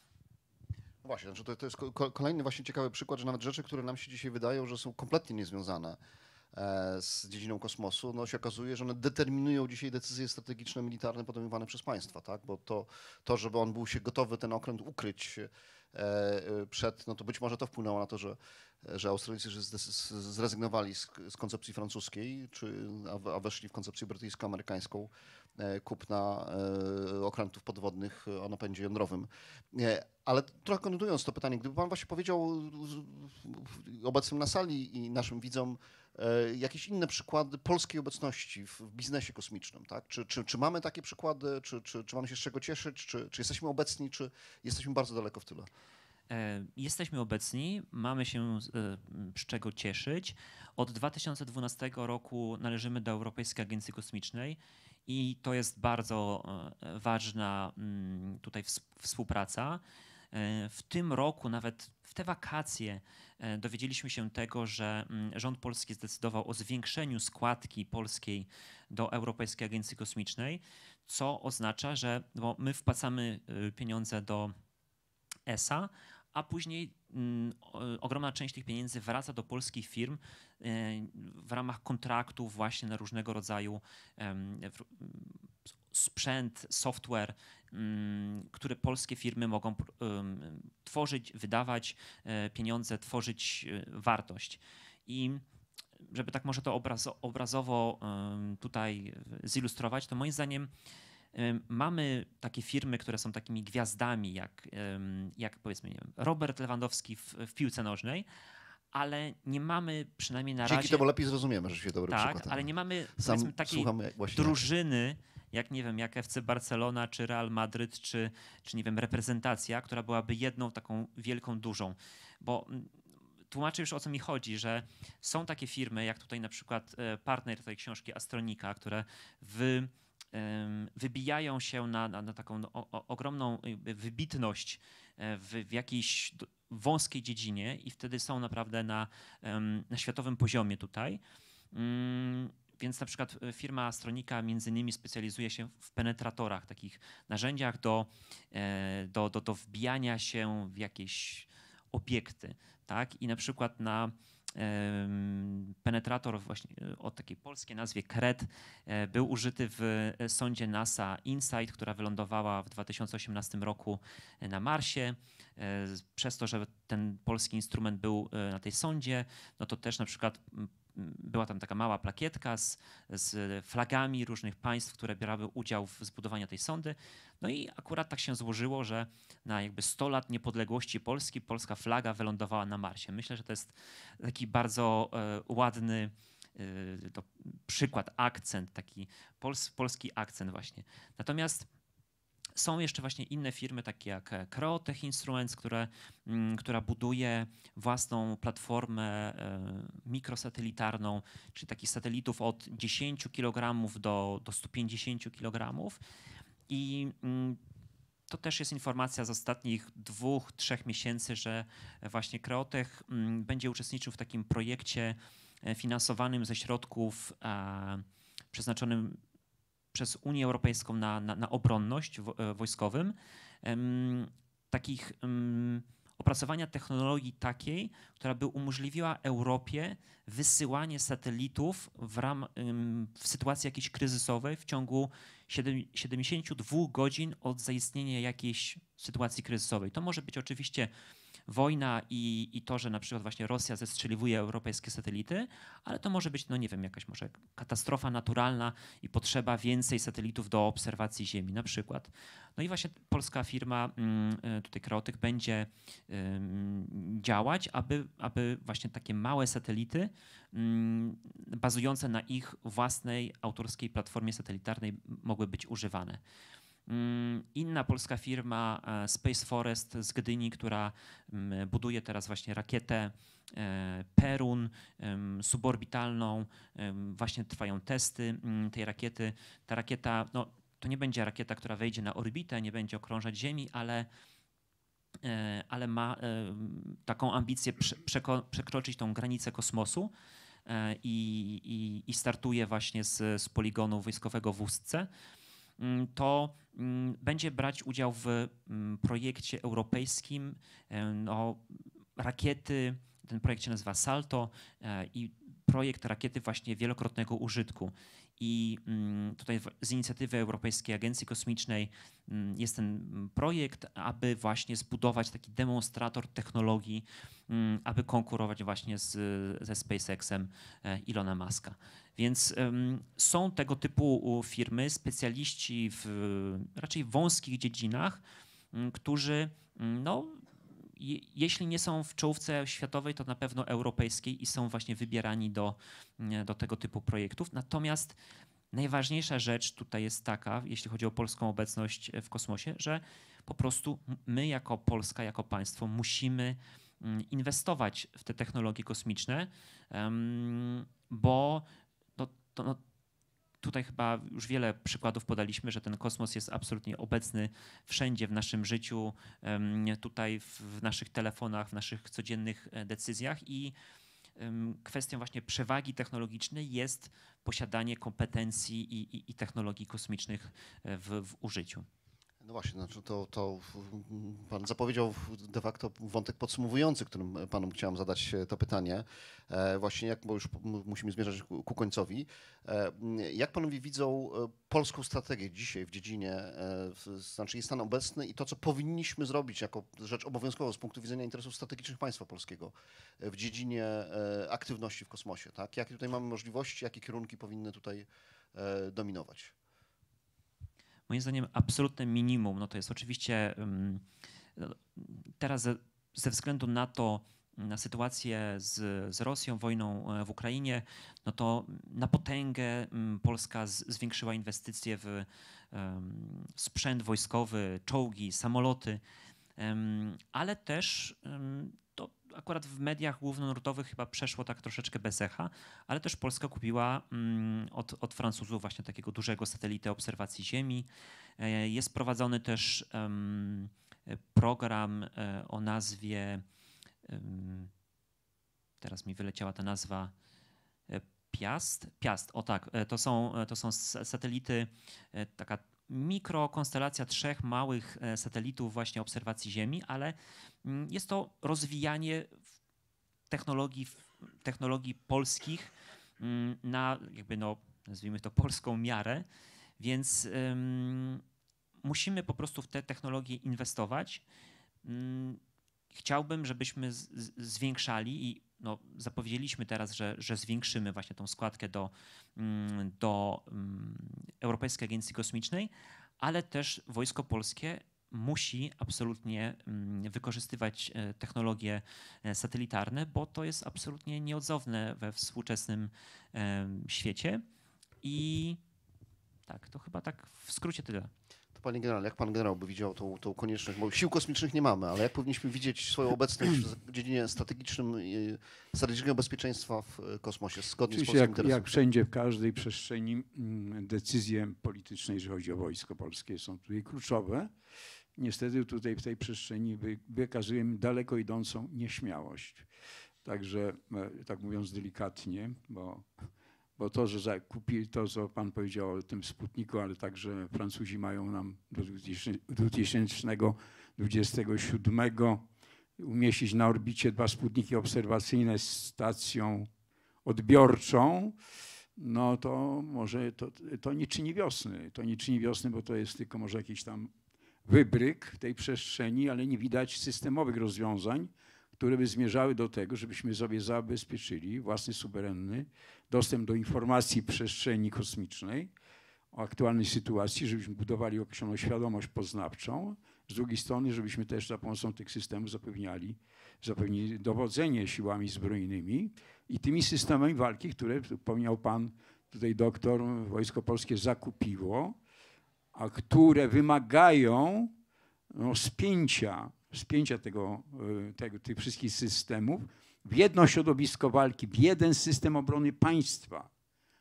C: Właśnie, znaczy to, to jest ko- ko- kolejny właśnie ciekawy przykład, że nawet rzeczy, które nam się dzisiaj wydają, że są kompletnie niezwiązane e, z dziedziną kosmosu, no się okazuje, że one determinują dzisiaj decyzje strategiczne, militarne podejmowane przez państwa, tak? Bo to, to żeby on był się gotowy ten okręt ukryć e, e, przed, no to być może to wpłynęło na to, że, że Australijczycy zdes- zrezygnowali z, z koncepcji francuskiej, czy, a, a weszli w koncepcję brytyjsko-amerykańską e, kupna e, okrętów podwodnych o napędzie jądrowym. Nie, ale trochę kontynuując to pytanie, gdyby pan właśnie powiedział z- obecnym na sali i naszym widzom e, jakieś inne przykłady polskiej obecności w, w biznesie kosmicznym, tak? Czy, czy, czy mamy takie przykłady, czy, czy, czy mamy się z czego cieszyć, czy, czy jesteśmy obecni, czy jesteśmy bardzo daleko w tyle?
E: E, Jesteśmy obecni, mamy się e, z czego cieszyć. Od dwa tysiące dwunastego roku należymy do Europejskiej Agencji Kosmicznej i to jest bardzo e, ważna mm, tutaj ws- współpraca. E, W tym roku, nawet w te wakacje, e, dowiedzieliśmy się tego, że mm, rząd polski zdecydował o zwiększeniu składki polskiej do Europejskiej Agencji Kosmicznej, co oznacza, że bo my wpłacamy e, pieniądze do E S A, a później mm, o- ogromna część tych pieniędzy wraca do polskich firm e, w ramach kontraktów właśnie na różnego rodzaju em, w- sprzęt, software, mm, które polskie firmy mogą pr- em, tworzyć, wydawać e, pieniądze, tworzyć e, wartość. I żeby tak może to obrazo, obrazowo em, tutaj zilustrować, to moim zdaniem Ym, mamy takie firmy, które są takimi gwiazdami, jak, ym, jak powiedzmy, nie wiem, Robert Lewandowski w, w piłce nożnej, ale nie mamy przynajmniej na
C: Dzięki
E: razie.
C: temu lepiej zrozumiemy, że się dobry
E: Tak,
C: przykład.
E: ale nie mamy
C: Sam
E: powiedzmy takiej
C: słucham jak- właśnie
E: drużyny, jak nie wiem, jak F C Barcelona, czy Real Madryt, czy, czy nie wiem, reprezentacja, która byłaby jedną taką wielką, dużą. Bo mm, tłumaczę już, o co mi chodzi, że są takie firmy, jak tutaj na przykład e, partner tej książki Astronika, które wy, em, wybijają się na, na, na taką no, o, o, ogromną jakby wybitność e, w, w jakiejś d- wąskiej dziedzinie i wtedy są naprawdę na, em, na światowym poziomie tutaj. Mm, Więc na przykład e, firma Astronika między innymi specjalizuje się w penetratorach, takich narzędziach do, e, do, do, do wbijania się w jakieś obiekty, tak? I na przykład na em, penetrator właśnie e, o takiej polskiej nazwie K R E T e, był użyty w e, sondzie NASA InSight, która wylądowała w dwa tysiące osiemnastym roku e, na Marsie. E, z- Przez to, że ten polski instrument był e, na tej sondzie, no to też na przykład m, m, była tam taka mała plakietka z, z flagami różnych państw, które brały udział w zbudowaniu tej sondy. No i akurat tak się złożyło, że na jakby sto lat niepodległości Polski polska flaga wylądowała na Marsie. Myślę, że to jest taki bardzo e, ładny e, to przykład, akcent, taki pols, polski akcent właśnie. Natomiast są jeszcze właśnie inne firmy, takie jak Creotech Instruments, które, mm, która buduje własną platformę e, mikrosatelitarną, czyli takich satelitów od dziesięciu kilogramów do, do stu pięćdziesięciu kilogramów. I mm, to też jest informacja z ostatnich dwóch, trzech miesięcy, że właśnie Creotech mm, będzie uczestniczył w takim projekcie e, finansowanym ze środków e, przeznaczonym przez Unię Europejską na, na, na obronność wo- e, wojskowym. Em, takich em, opracowania technologii takiej, która by umożliwiła Europie wysyłanie satelitów w, ram, em, w sytuacji jakiejś kryzysowej w ciągu siedem- siedemdziesięciu dwóch godzin od zaistnienia jakiejś sytuacji kryzysowej. To może być oczywiście wojna i, i to, że na przykład właśnie Rosja zestrzeliwuje europejskie satelity, ale to może być, no nie wiem, jakaś może katastrofa naturalna i potrzeba więcej satelitów do obserwacji Ziemi na przykład. No i właśnie polska firma, tutaj Kreotyk, będzie działać, aby, aby właśnie takie małe satelity bazujące na ich własnej autorskiej platformie satelitarnej mogły być używane. Inna polska firma, Space Forest z Gdyni, która buduje teraz właśnie rakietę Perun suborbitalną. Właśnie trwają testy tej rakiety. Ta rakieta, no, to nie będzie rakieta, która wejdzie na orbitę, nie będzie okrążać Ziemi, ale, ale ma taką ambicję przekroczyć tą granicę kosmosu i, i, i startuje właśnie z, z poligonu wojskowego w Ustce. To będzie brać udział w projekcie europejskim no, rakiety, ten projekt się nazywa Salto i projekt rakiety właśnie wielokrotnego użytku. I tutaj z inicjatywy Europejskiej Agencji Kosmicznej jest ten projekt, aby właśnie zbudować taki demonstrator technologii, aby konkurować właśnie z, ze SpaceXem Ilona Muska. Więc um, są tego typu firmy, specjaliści w raczej wąskich dziedzinach, um, którzy um, no, je, jeśli nie są w czołówce światowej, to na pewno europejskiej i są właśnie wybierani do, do tego typu projektów. Natomiast najważniejsza rzecz tutaj jest taka, jeśli chodzi o polską obecność w kosmosie, że po prostu my jako Polska, jako państwo musimy inwestować w te technologie kosmiczne, um, bo no, to, no, tutaj chyba już wiele przykładów podaliśmy, że ten kosmos jest absolutnie obecny wszędzie w naszym życiu, tutaj w naszych telefonach, w naszych codziennych decyzjach i kwestią właśnie przewagi technologicznej jest posiadanie kompetencji i, i, i technologii kosmicznych w, w użyciu.
C: No właśnie, znaczy to, to pan zapowiedział de facto wątek podsumowujący, którym panu chciałem zadać to pytanie. Właśnie jak, bo już musimy zmierzać ku końcowi. Jak panowie widzą polską strategię dzisiaj w dziedzinie, znaczy jest stan obecny i to, co powinniśmy zrobić jako rzecz obowiązkową z punktu widzenia interesów strategicznych państwa polskiego w dziedzinie aktywności w kosmosie, tak? Jakie tutaj mamy możliwości, jakie kierunki powinny tutaj dominować?
E: Moim zdaniem absolutne minimum, no to jest oczywiście um, teraz ze, ze względu na to, na sytuację z, z Rosją, wojną w Ukrainie, no to na potęgę um, Polska z, zwiększyła inwestycje w um, sprzęt wojskowy, czołgi, samoloty, um, ale też um, to akurat w mediach głównonurtowych chyba przeszło tak troszeczkę bez echa, ale też Polska kupiła um, od, od Francuzów właśnie takiego dużego satelitę obserwacji Ziemi. E, jest prowadzony też um, program e, o nazwie, um, teraz mi wyleciała ta nazwa, e, Piast. Piast, o tak, e, to są, to są satelity, e, taka mikrokonstelacja trzech małych satelitów właśnie obserwacji Ziemi, ale jest to rozwijanie technologii, technologii polskich na jakby no, nazwijmy to polską miarę, więc um, musimy po prostu w te technologie inwestować. Um, chciałbym, żebyśmy z, z, zwiększali i no, zapowiedzieliśmy teraz, że, że zwiększymy właśnie tą składkę do, do um, Europejskiej Agencji Kosmicznej, ale też Wojsko Polskie musi absolutnie um, wykorzystywać e, technologie e, satelitarne, bo to jest absolutnie nieodzowne we współczesnym e, świecie. I tak, to chyba tak w skrócie tyle.
C: To panie generale, jak pan generał by widział tą, tą konieczność, bo sił kosmicznych nie mamy, ale jak powinniśmy widzieć swoją obecność w dziedzinie strategicznym, strategicznego bezpieczeństwa w kosmosie, zgodnie
D: Oczywiście
C: z polskim
D: jak,
C: interesem?
D: jak wszędzie, w każdej przestrzeni decyzje polityczne, jeżeli chodzi o Wojsko Polskie, są tutaj kluczowe. Niestety tutaj w tej przestrzeni wy, wykazujemy daleko idącą nieśmiałość. Także, tak mówiąc delikatnie, bo Bo to, że zakupili to, co pan powiedział o tym Sputniku, ale także Francuzi mają nam do dwa tysiące dwudziestego siódmego umieścić na orbicie dwa Sputniki obserwacyjne z stacją odbiorczą, no to może to, to nie czyni wiosny. To nie czyni wiosny, bo to jest tylko może jakieś tam wybryk w tej przestrzeni, ale nie widać systemowych rozwiązań, które by zmierzały do tego, żebyśmy sobie zabezpieczyli własny suwerenny dostęp do informacji w przestrzeni kosmicznej o aktualnej sytuacji, żebyśmy budowali określoną świadomość poznawczą. Z drugiej strony, żebyśmy też za pomocą tych systemów zapewniali, zapewnili dowodzenie siłami zbrojnymi i tymi systemami walki, które wspomniał pan tutaj doktor, Wojsko Polskie zakupiło, a które wymagają no, spięcia, spięcia tego, tego, tych wszystkich systemów w jedno środowisko walki, w jeden system obrony państwa.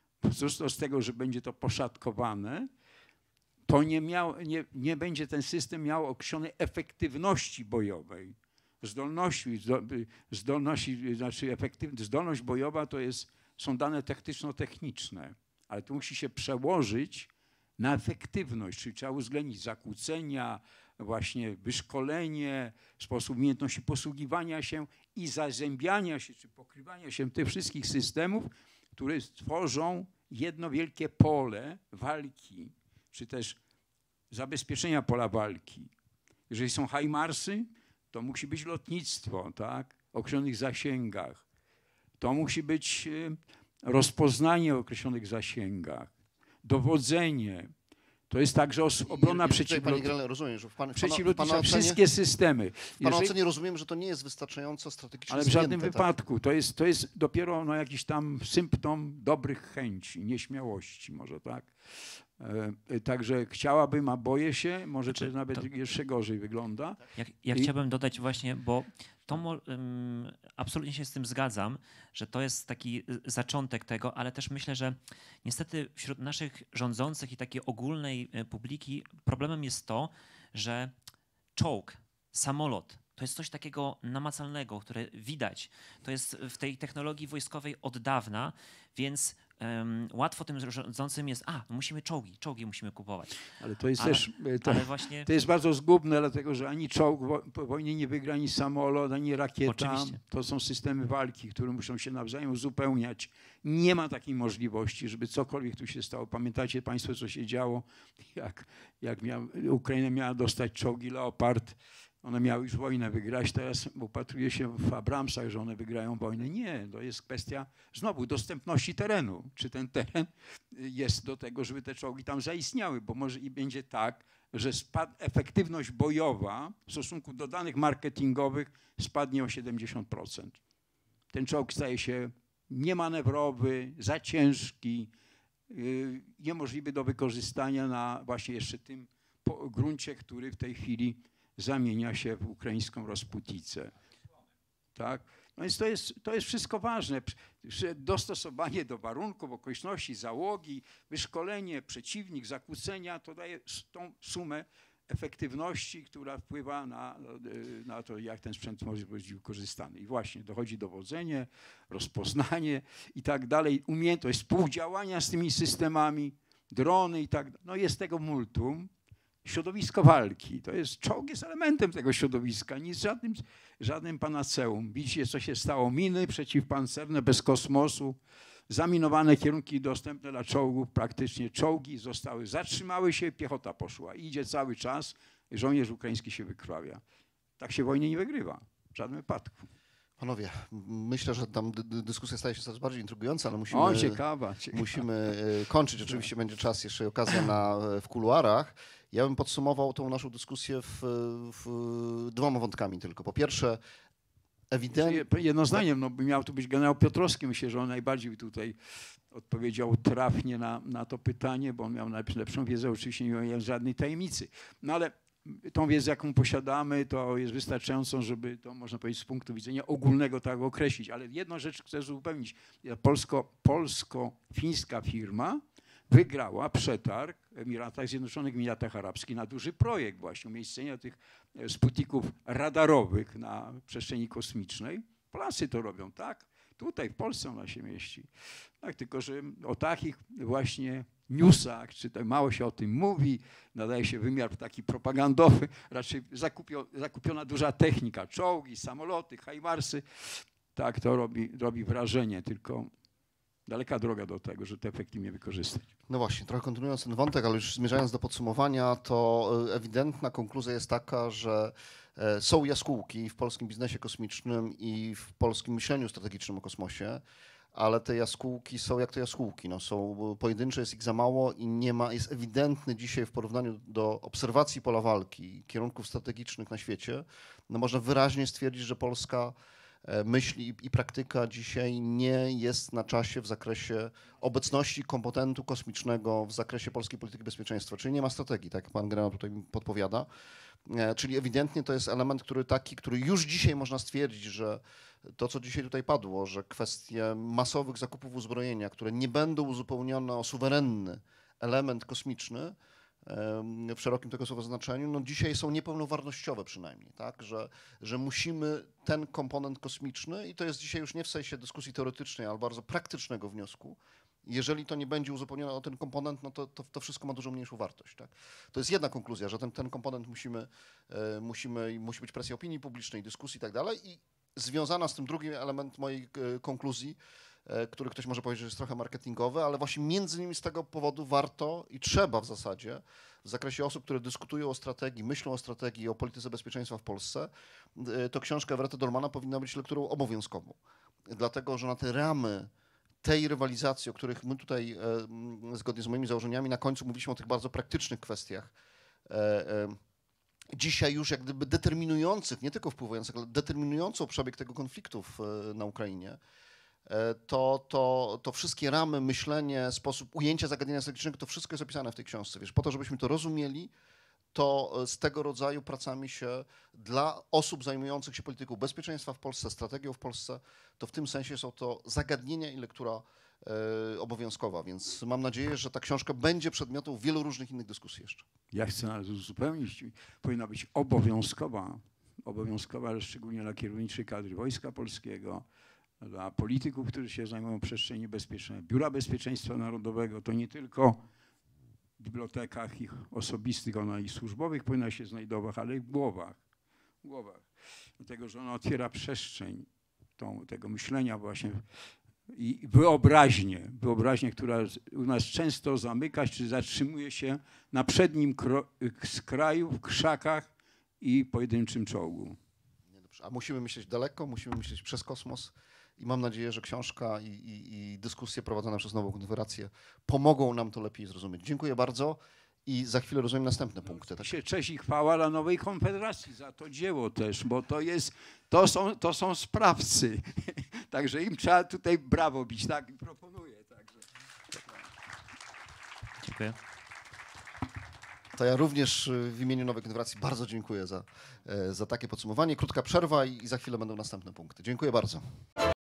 D: Z tego, że będzie to poszatkowane, to nie, miał, nie, nie będzie ten system miał określonej efektywności bojowej. Zdolności, zdolności, znaczy efektywność, zdolność bojowa to jest, są dane taktyczno-techniczne, ale to musi się przełożyć na efektywność, czyli trzeba uwzględnić zakłócenia, właśnie wyszkolenie, sposób umiejętności posługiwania się i zazębiania się, czy pokrywania się tych wszystkich systemów, które tworzą jedno wielkie pole walki, czy też zabezpieczenia pola walki. Jeżeli są hajmarsy, to musi być lotnictwo, tak, o określonych zasięgach. To musi być rozpoznanie o określonych zasięgach, dowodzenie. To jest także obrona przeciwlotnicza.
C: Rozumiem, że w pan,
D: przeciwlotnicza, wszystkie systemy.
C: W pana ocenie rozumiem, że to nie jest wystarczająco strategicznie
D: Ale w żadnym
C: zgięte,
D: wypadku.
C: Tak?
D: To jest, to jest dopiero no, jakiś tam symptom dobrych chęci, nieśmiałości może tak. E, także chciałabym, a boję się, może
E: Znaczy,
D: to nawet
E: to-
D: jeszcze gorzej wygląda.
E: Ja, ja
D: I-
E: chciałbym dodać właśnie, bo to mo- ym, absolutnie się z tym zgadzam, że to jest taki y, zaczątek tego, ale też myślę, że niestety wśród naszych rządzących i takiej ogólnej y, publiki problemem jest to, że czołg, samolot to jest coś takiego namacalnego, które widać. To jest w tej technologii wojskowej od dawna, więc ym, łatwo tym rządzącym jest, a musimy czołgi, czołgi musimy kupować.
D: Ale to jest
E: Ale-
D: też... e, To,
E: Ale właśnie
D: to jest bardzo zgubne, dlatego że ani czołg wo- po wojnie nie wygra, ani samolot, ani rakieta.
E: Oczywiście.
D: To są systemy walki, które muszą się nawzajem uzupełniać. Nie ma takiej możliwości, żeby cokolwiek tu się stało. Pamiętacie państwo, co się działo, jak, jak miał, Ukraina miała dostać czołgi Leopard. One miały już wojnę wygrać, teraz upatruje się w Abramsach, że one wygrają wojnę. Nie, to jest kwestia znowu dostępności terenu. Czy ten teren jest do tego, żeby te czołgi tam zaistniały, bo może i będzie tak, że spad, efektywność bojowa w stosunku do danych marketingowych spadnie o siedemdziesiąt procent. Ten czołg staje się niemanewrowy, za ciężki, yy, niemożliwy do wykorzystania na właśnie jeszcze tym po- gruncie, który w tej chwili zamienia się w ukraińską Rasputicę. Tak? No więc to jest, to jest wszystko ważne. Przy- Dostosowanie do warunków, okoliczności, załogi, wyszkolenie, przeciwnik, zakłócenia, to daje s- tą sumę efektywności, która wpływa na, na to, jak ten sprzęt może być wykorzystany. I właśnie dochodzi dowodzenie, rozpoznanie i tak dalej, umiejętność współdziałania z tymi systemami, drony i tak dalej. No jest tego multum. Środowisko walki, to jest, czołg jest elementem tego środowiska, nic żadnym, żadnym panaceum. Widzicie, co się stało, miny przeciwpancerne bez kosmosu, zaminowane kierunki dostępne dla czołgów, praktycznie czołgi zostały, zatrzymały się, piechota poszła. I idzie cały czas, żołnierz ukraiński się wykrwawia. Tak się wojny nie wygrywa, w żadnym wypadku.
C: Panowie, m- myślę, że tam dy- dy- dyskusja staje się coraz bardziej intrygująca, ale musimy,
D: O, ciekawa, ciekawa.
C: musimy e, kończyć. Oczywiście będzie czas, jeszcze okazja na, w kuluarach. Ja bym podsumował tą naszą dyskusję w, w dwoma wątkami tylko. Po pierwsze, ewidentnie...
D: Jedno zdaniem, no, by miał tu być generał Piotrowski, myślę, że on najbardziej tutaj odpowiedział trafnie na, na to pytanie, bo on miał najlepszą wiedzę, oczywiście nie miał żadnej tajemnicy. No ale tą wiedzę, jaką posiadamy, to jest wystarczającą, żeby to, można powiedzieć, z punktu widzenia ogólnego tak określić. Ale jedną rzecz chcę uzupełnić. Polsko, polsko-fińska firma wygrała przetarg w Emiratach Zjednoczonych, w Emiratach Arabskich na duży projekt właśnie umiejscowienia tych sputników radarowych na przestrzeni kosmicznej. Polacy to robią, tak? Tutaj w Polsce ona się mieści. Tak, tylko że o takich właśnie newsach, czy tak mało się o tym mówi, nadaje się wymiar taki propagandowy, raczej zakupio, zakupiona duża technika, czołgi, samoloty, hajmarsy. Tak, to robi, robi wrażenie, tylko daleka droga do tego, żeby to efektywnie wykorzystać.
C: No właśnie, trochę kontynuując ten wątek, ale już zmierzając do podsumowania, to e, ewidentna konkluzja jest taka, że e, są jaskółki w polskim biznesie kosmicznym i w polskim myśleniu strategicznym o kosmosie, ale te jaskółki są jak te jaskółki. No, są pojedyncze, jest ich za mało i nie ma, jest ewidentny dzisiaj w porównaniu do obserwacji pola walki, kierunków strategicznych na świecie, no można wyraźnie stwierdzić, że Polska myśl i, i praktyka dzisiaj nie jest na czasie w zakresie obecności komponentu kosmicznego w zakresie polskiej polityki bezpieczeństwa, czyli nie ma strategii, tak jak pan generał tutaj mi podpowiada. E, czyli ewidentnie to jest element, który taki, który już dzisiaj można stwierdzić, że to, co dzisiaj tutaj padło, że kwestie masowych zakupów uzbrojenia, które nie będą uzupełnione o suwerenny element kosmiczny, w szerokim tego słowa znaczeniu, no dzisiaj są niepełnowartościowe przynajmniej, tak, że, że musimy ten komponent kosmiczny, i to jest dzisiaj już nie w sensie dyskusji teoretycznej, ale bardzo praktycznego wniosku, jeżeli to nie będzie uzupełnione o ten komponent, no to, to, to wszystko ma dużo mniejszą wartość. Tak? To jest jedna konkluzja, że ten, ten komponent musimy, e, musimy, musi być presja opinii publicznej, dyskusji i tak dalej, i związana z tym drugi element mojej e, konkluzji, który ktoś może powiedzieć, że jest trochę marketingowy, ale właśnie między innymi z tego powodu warto i trzeba w zasadzie w zakresie osób, które dyskutują o strategii, myślą o strategii i o polityce bezpieczeństwa w Polsce, to książka Everetta Dolmana powinna być lekturą obowiązkową. Dlatego, że na te ramy tej rywalizacji, o których my tutaj zgodnie z moimi założeniami na końcu mówiliśmy o tych bardzo praktycznych kwestiach, dzisiaj już jak gdyby determinujących, nie tylko wpływających, ale determinującą przebieg tego konfliktu na Ukrainie, To, to, to wszystkie ramy, myślenie, sposób ujęcia zagadnienia strategicznego, to wszystko jest opisane w tej książce. Wiesz, po to, żebyśmy to rozumieli, to z tego rodzaju pracami się dla osób zajmujących się polityką bezpieczeństwa w Polsce, strategią w Polsce, to w tym sensie są to zagadnienia i lektura e, obowiązkowa, więc mam nadzieję, że ta książka będzie przedmiotem wielu różnych innych dyskusji jeszcze.
D: Ja chcę nawet uzupełnić, powinna być obowiązkowa, obowiązkowa, ale szczególnie dla kierowniczych kadry Wojska Polskiego, dla polityków, którzy się zajmują przestrzeni bezpiecznej. Biura Bezpieczeństwa Narodowego to nie tylko w bibliotekach ich osobistych, ona i służbowych powinna się znajdować, ale i w głowach. W głowach. Dlatego, że ona otwiera przestrzeń tą, tego myślenia właśnie i wyobraźnię, wyobraźnię, która u nas często zamyka się, czy zatrzymuje się na przednim skraju, w krzakach i pojedynczym czołgu.
C: A musimy myśleć daleko, musimy myśleć przez kosmos. I mam nadzieję, że książka i, i, i dyskusje prowadzone przez Nową Konfederację pomogą nam to lepiej zrozumieć. Dziękuję bardzo i za chwilę rozumiem następne punkty. Tak?
D: Cześć i chwała dla Nowej Konfederacji za to dzieło też, bo to jest, to są, to są sprawcy. Także im trzeba tutaj brawo bić, tak? I proponuję. Także.
E: Dziękuję.
C: To ja również w imieniu Nowej Konfederacji bardzo dziękuję za, za takie podsumowanie. Krótka przerwa i za chwilę będą następne punkty. Dziękuję bardzo.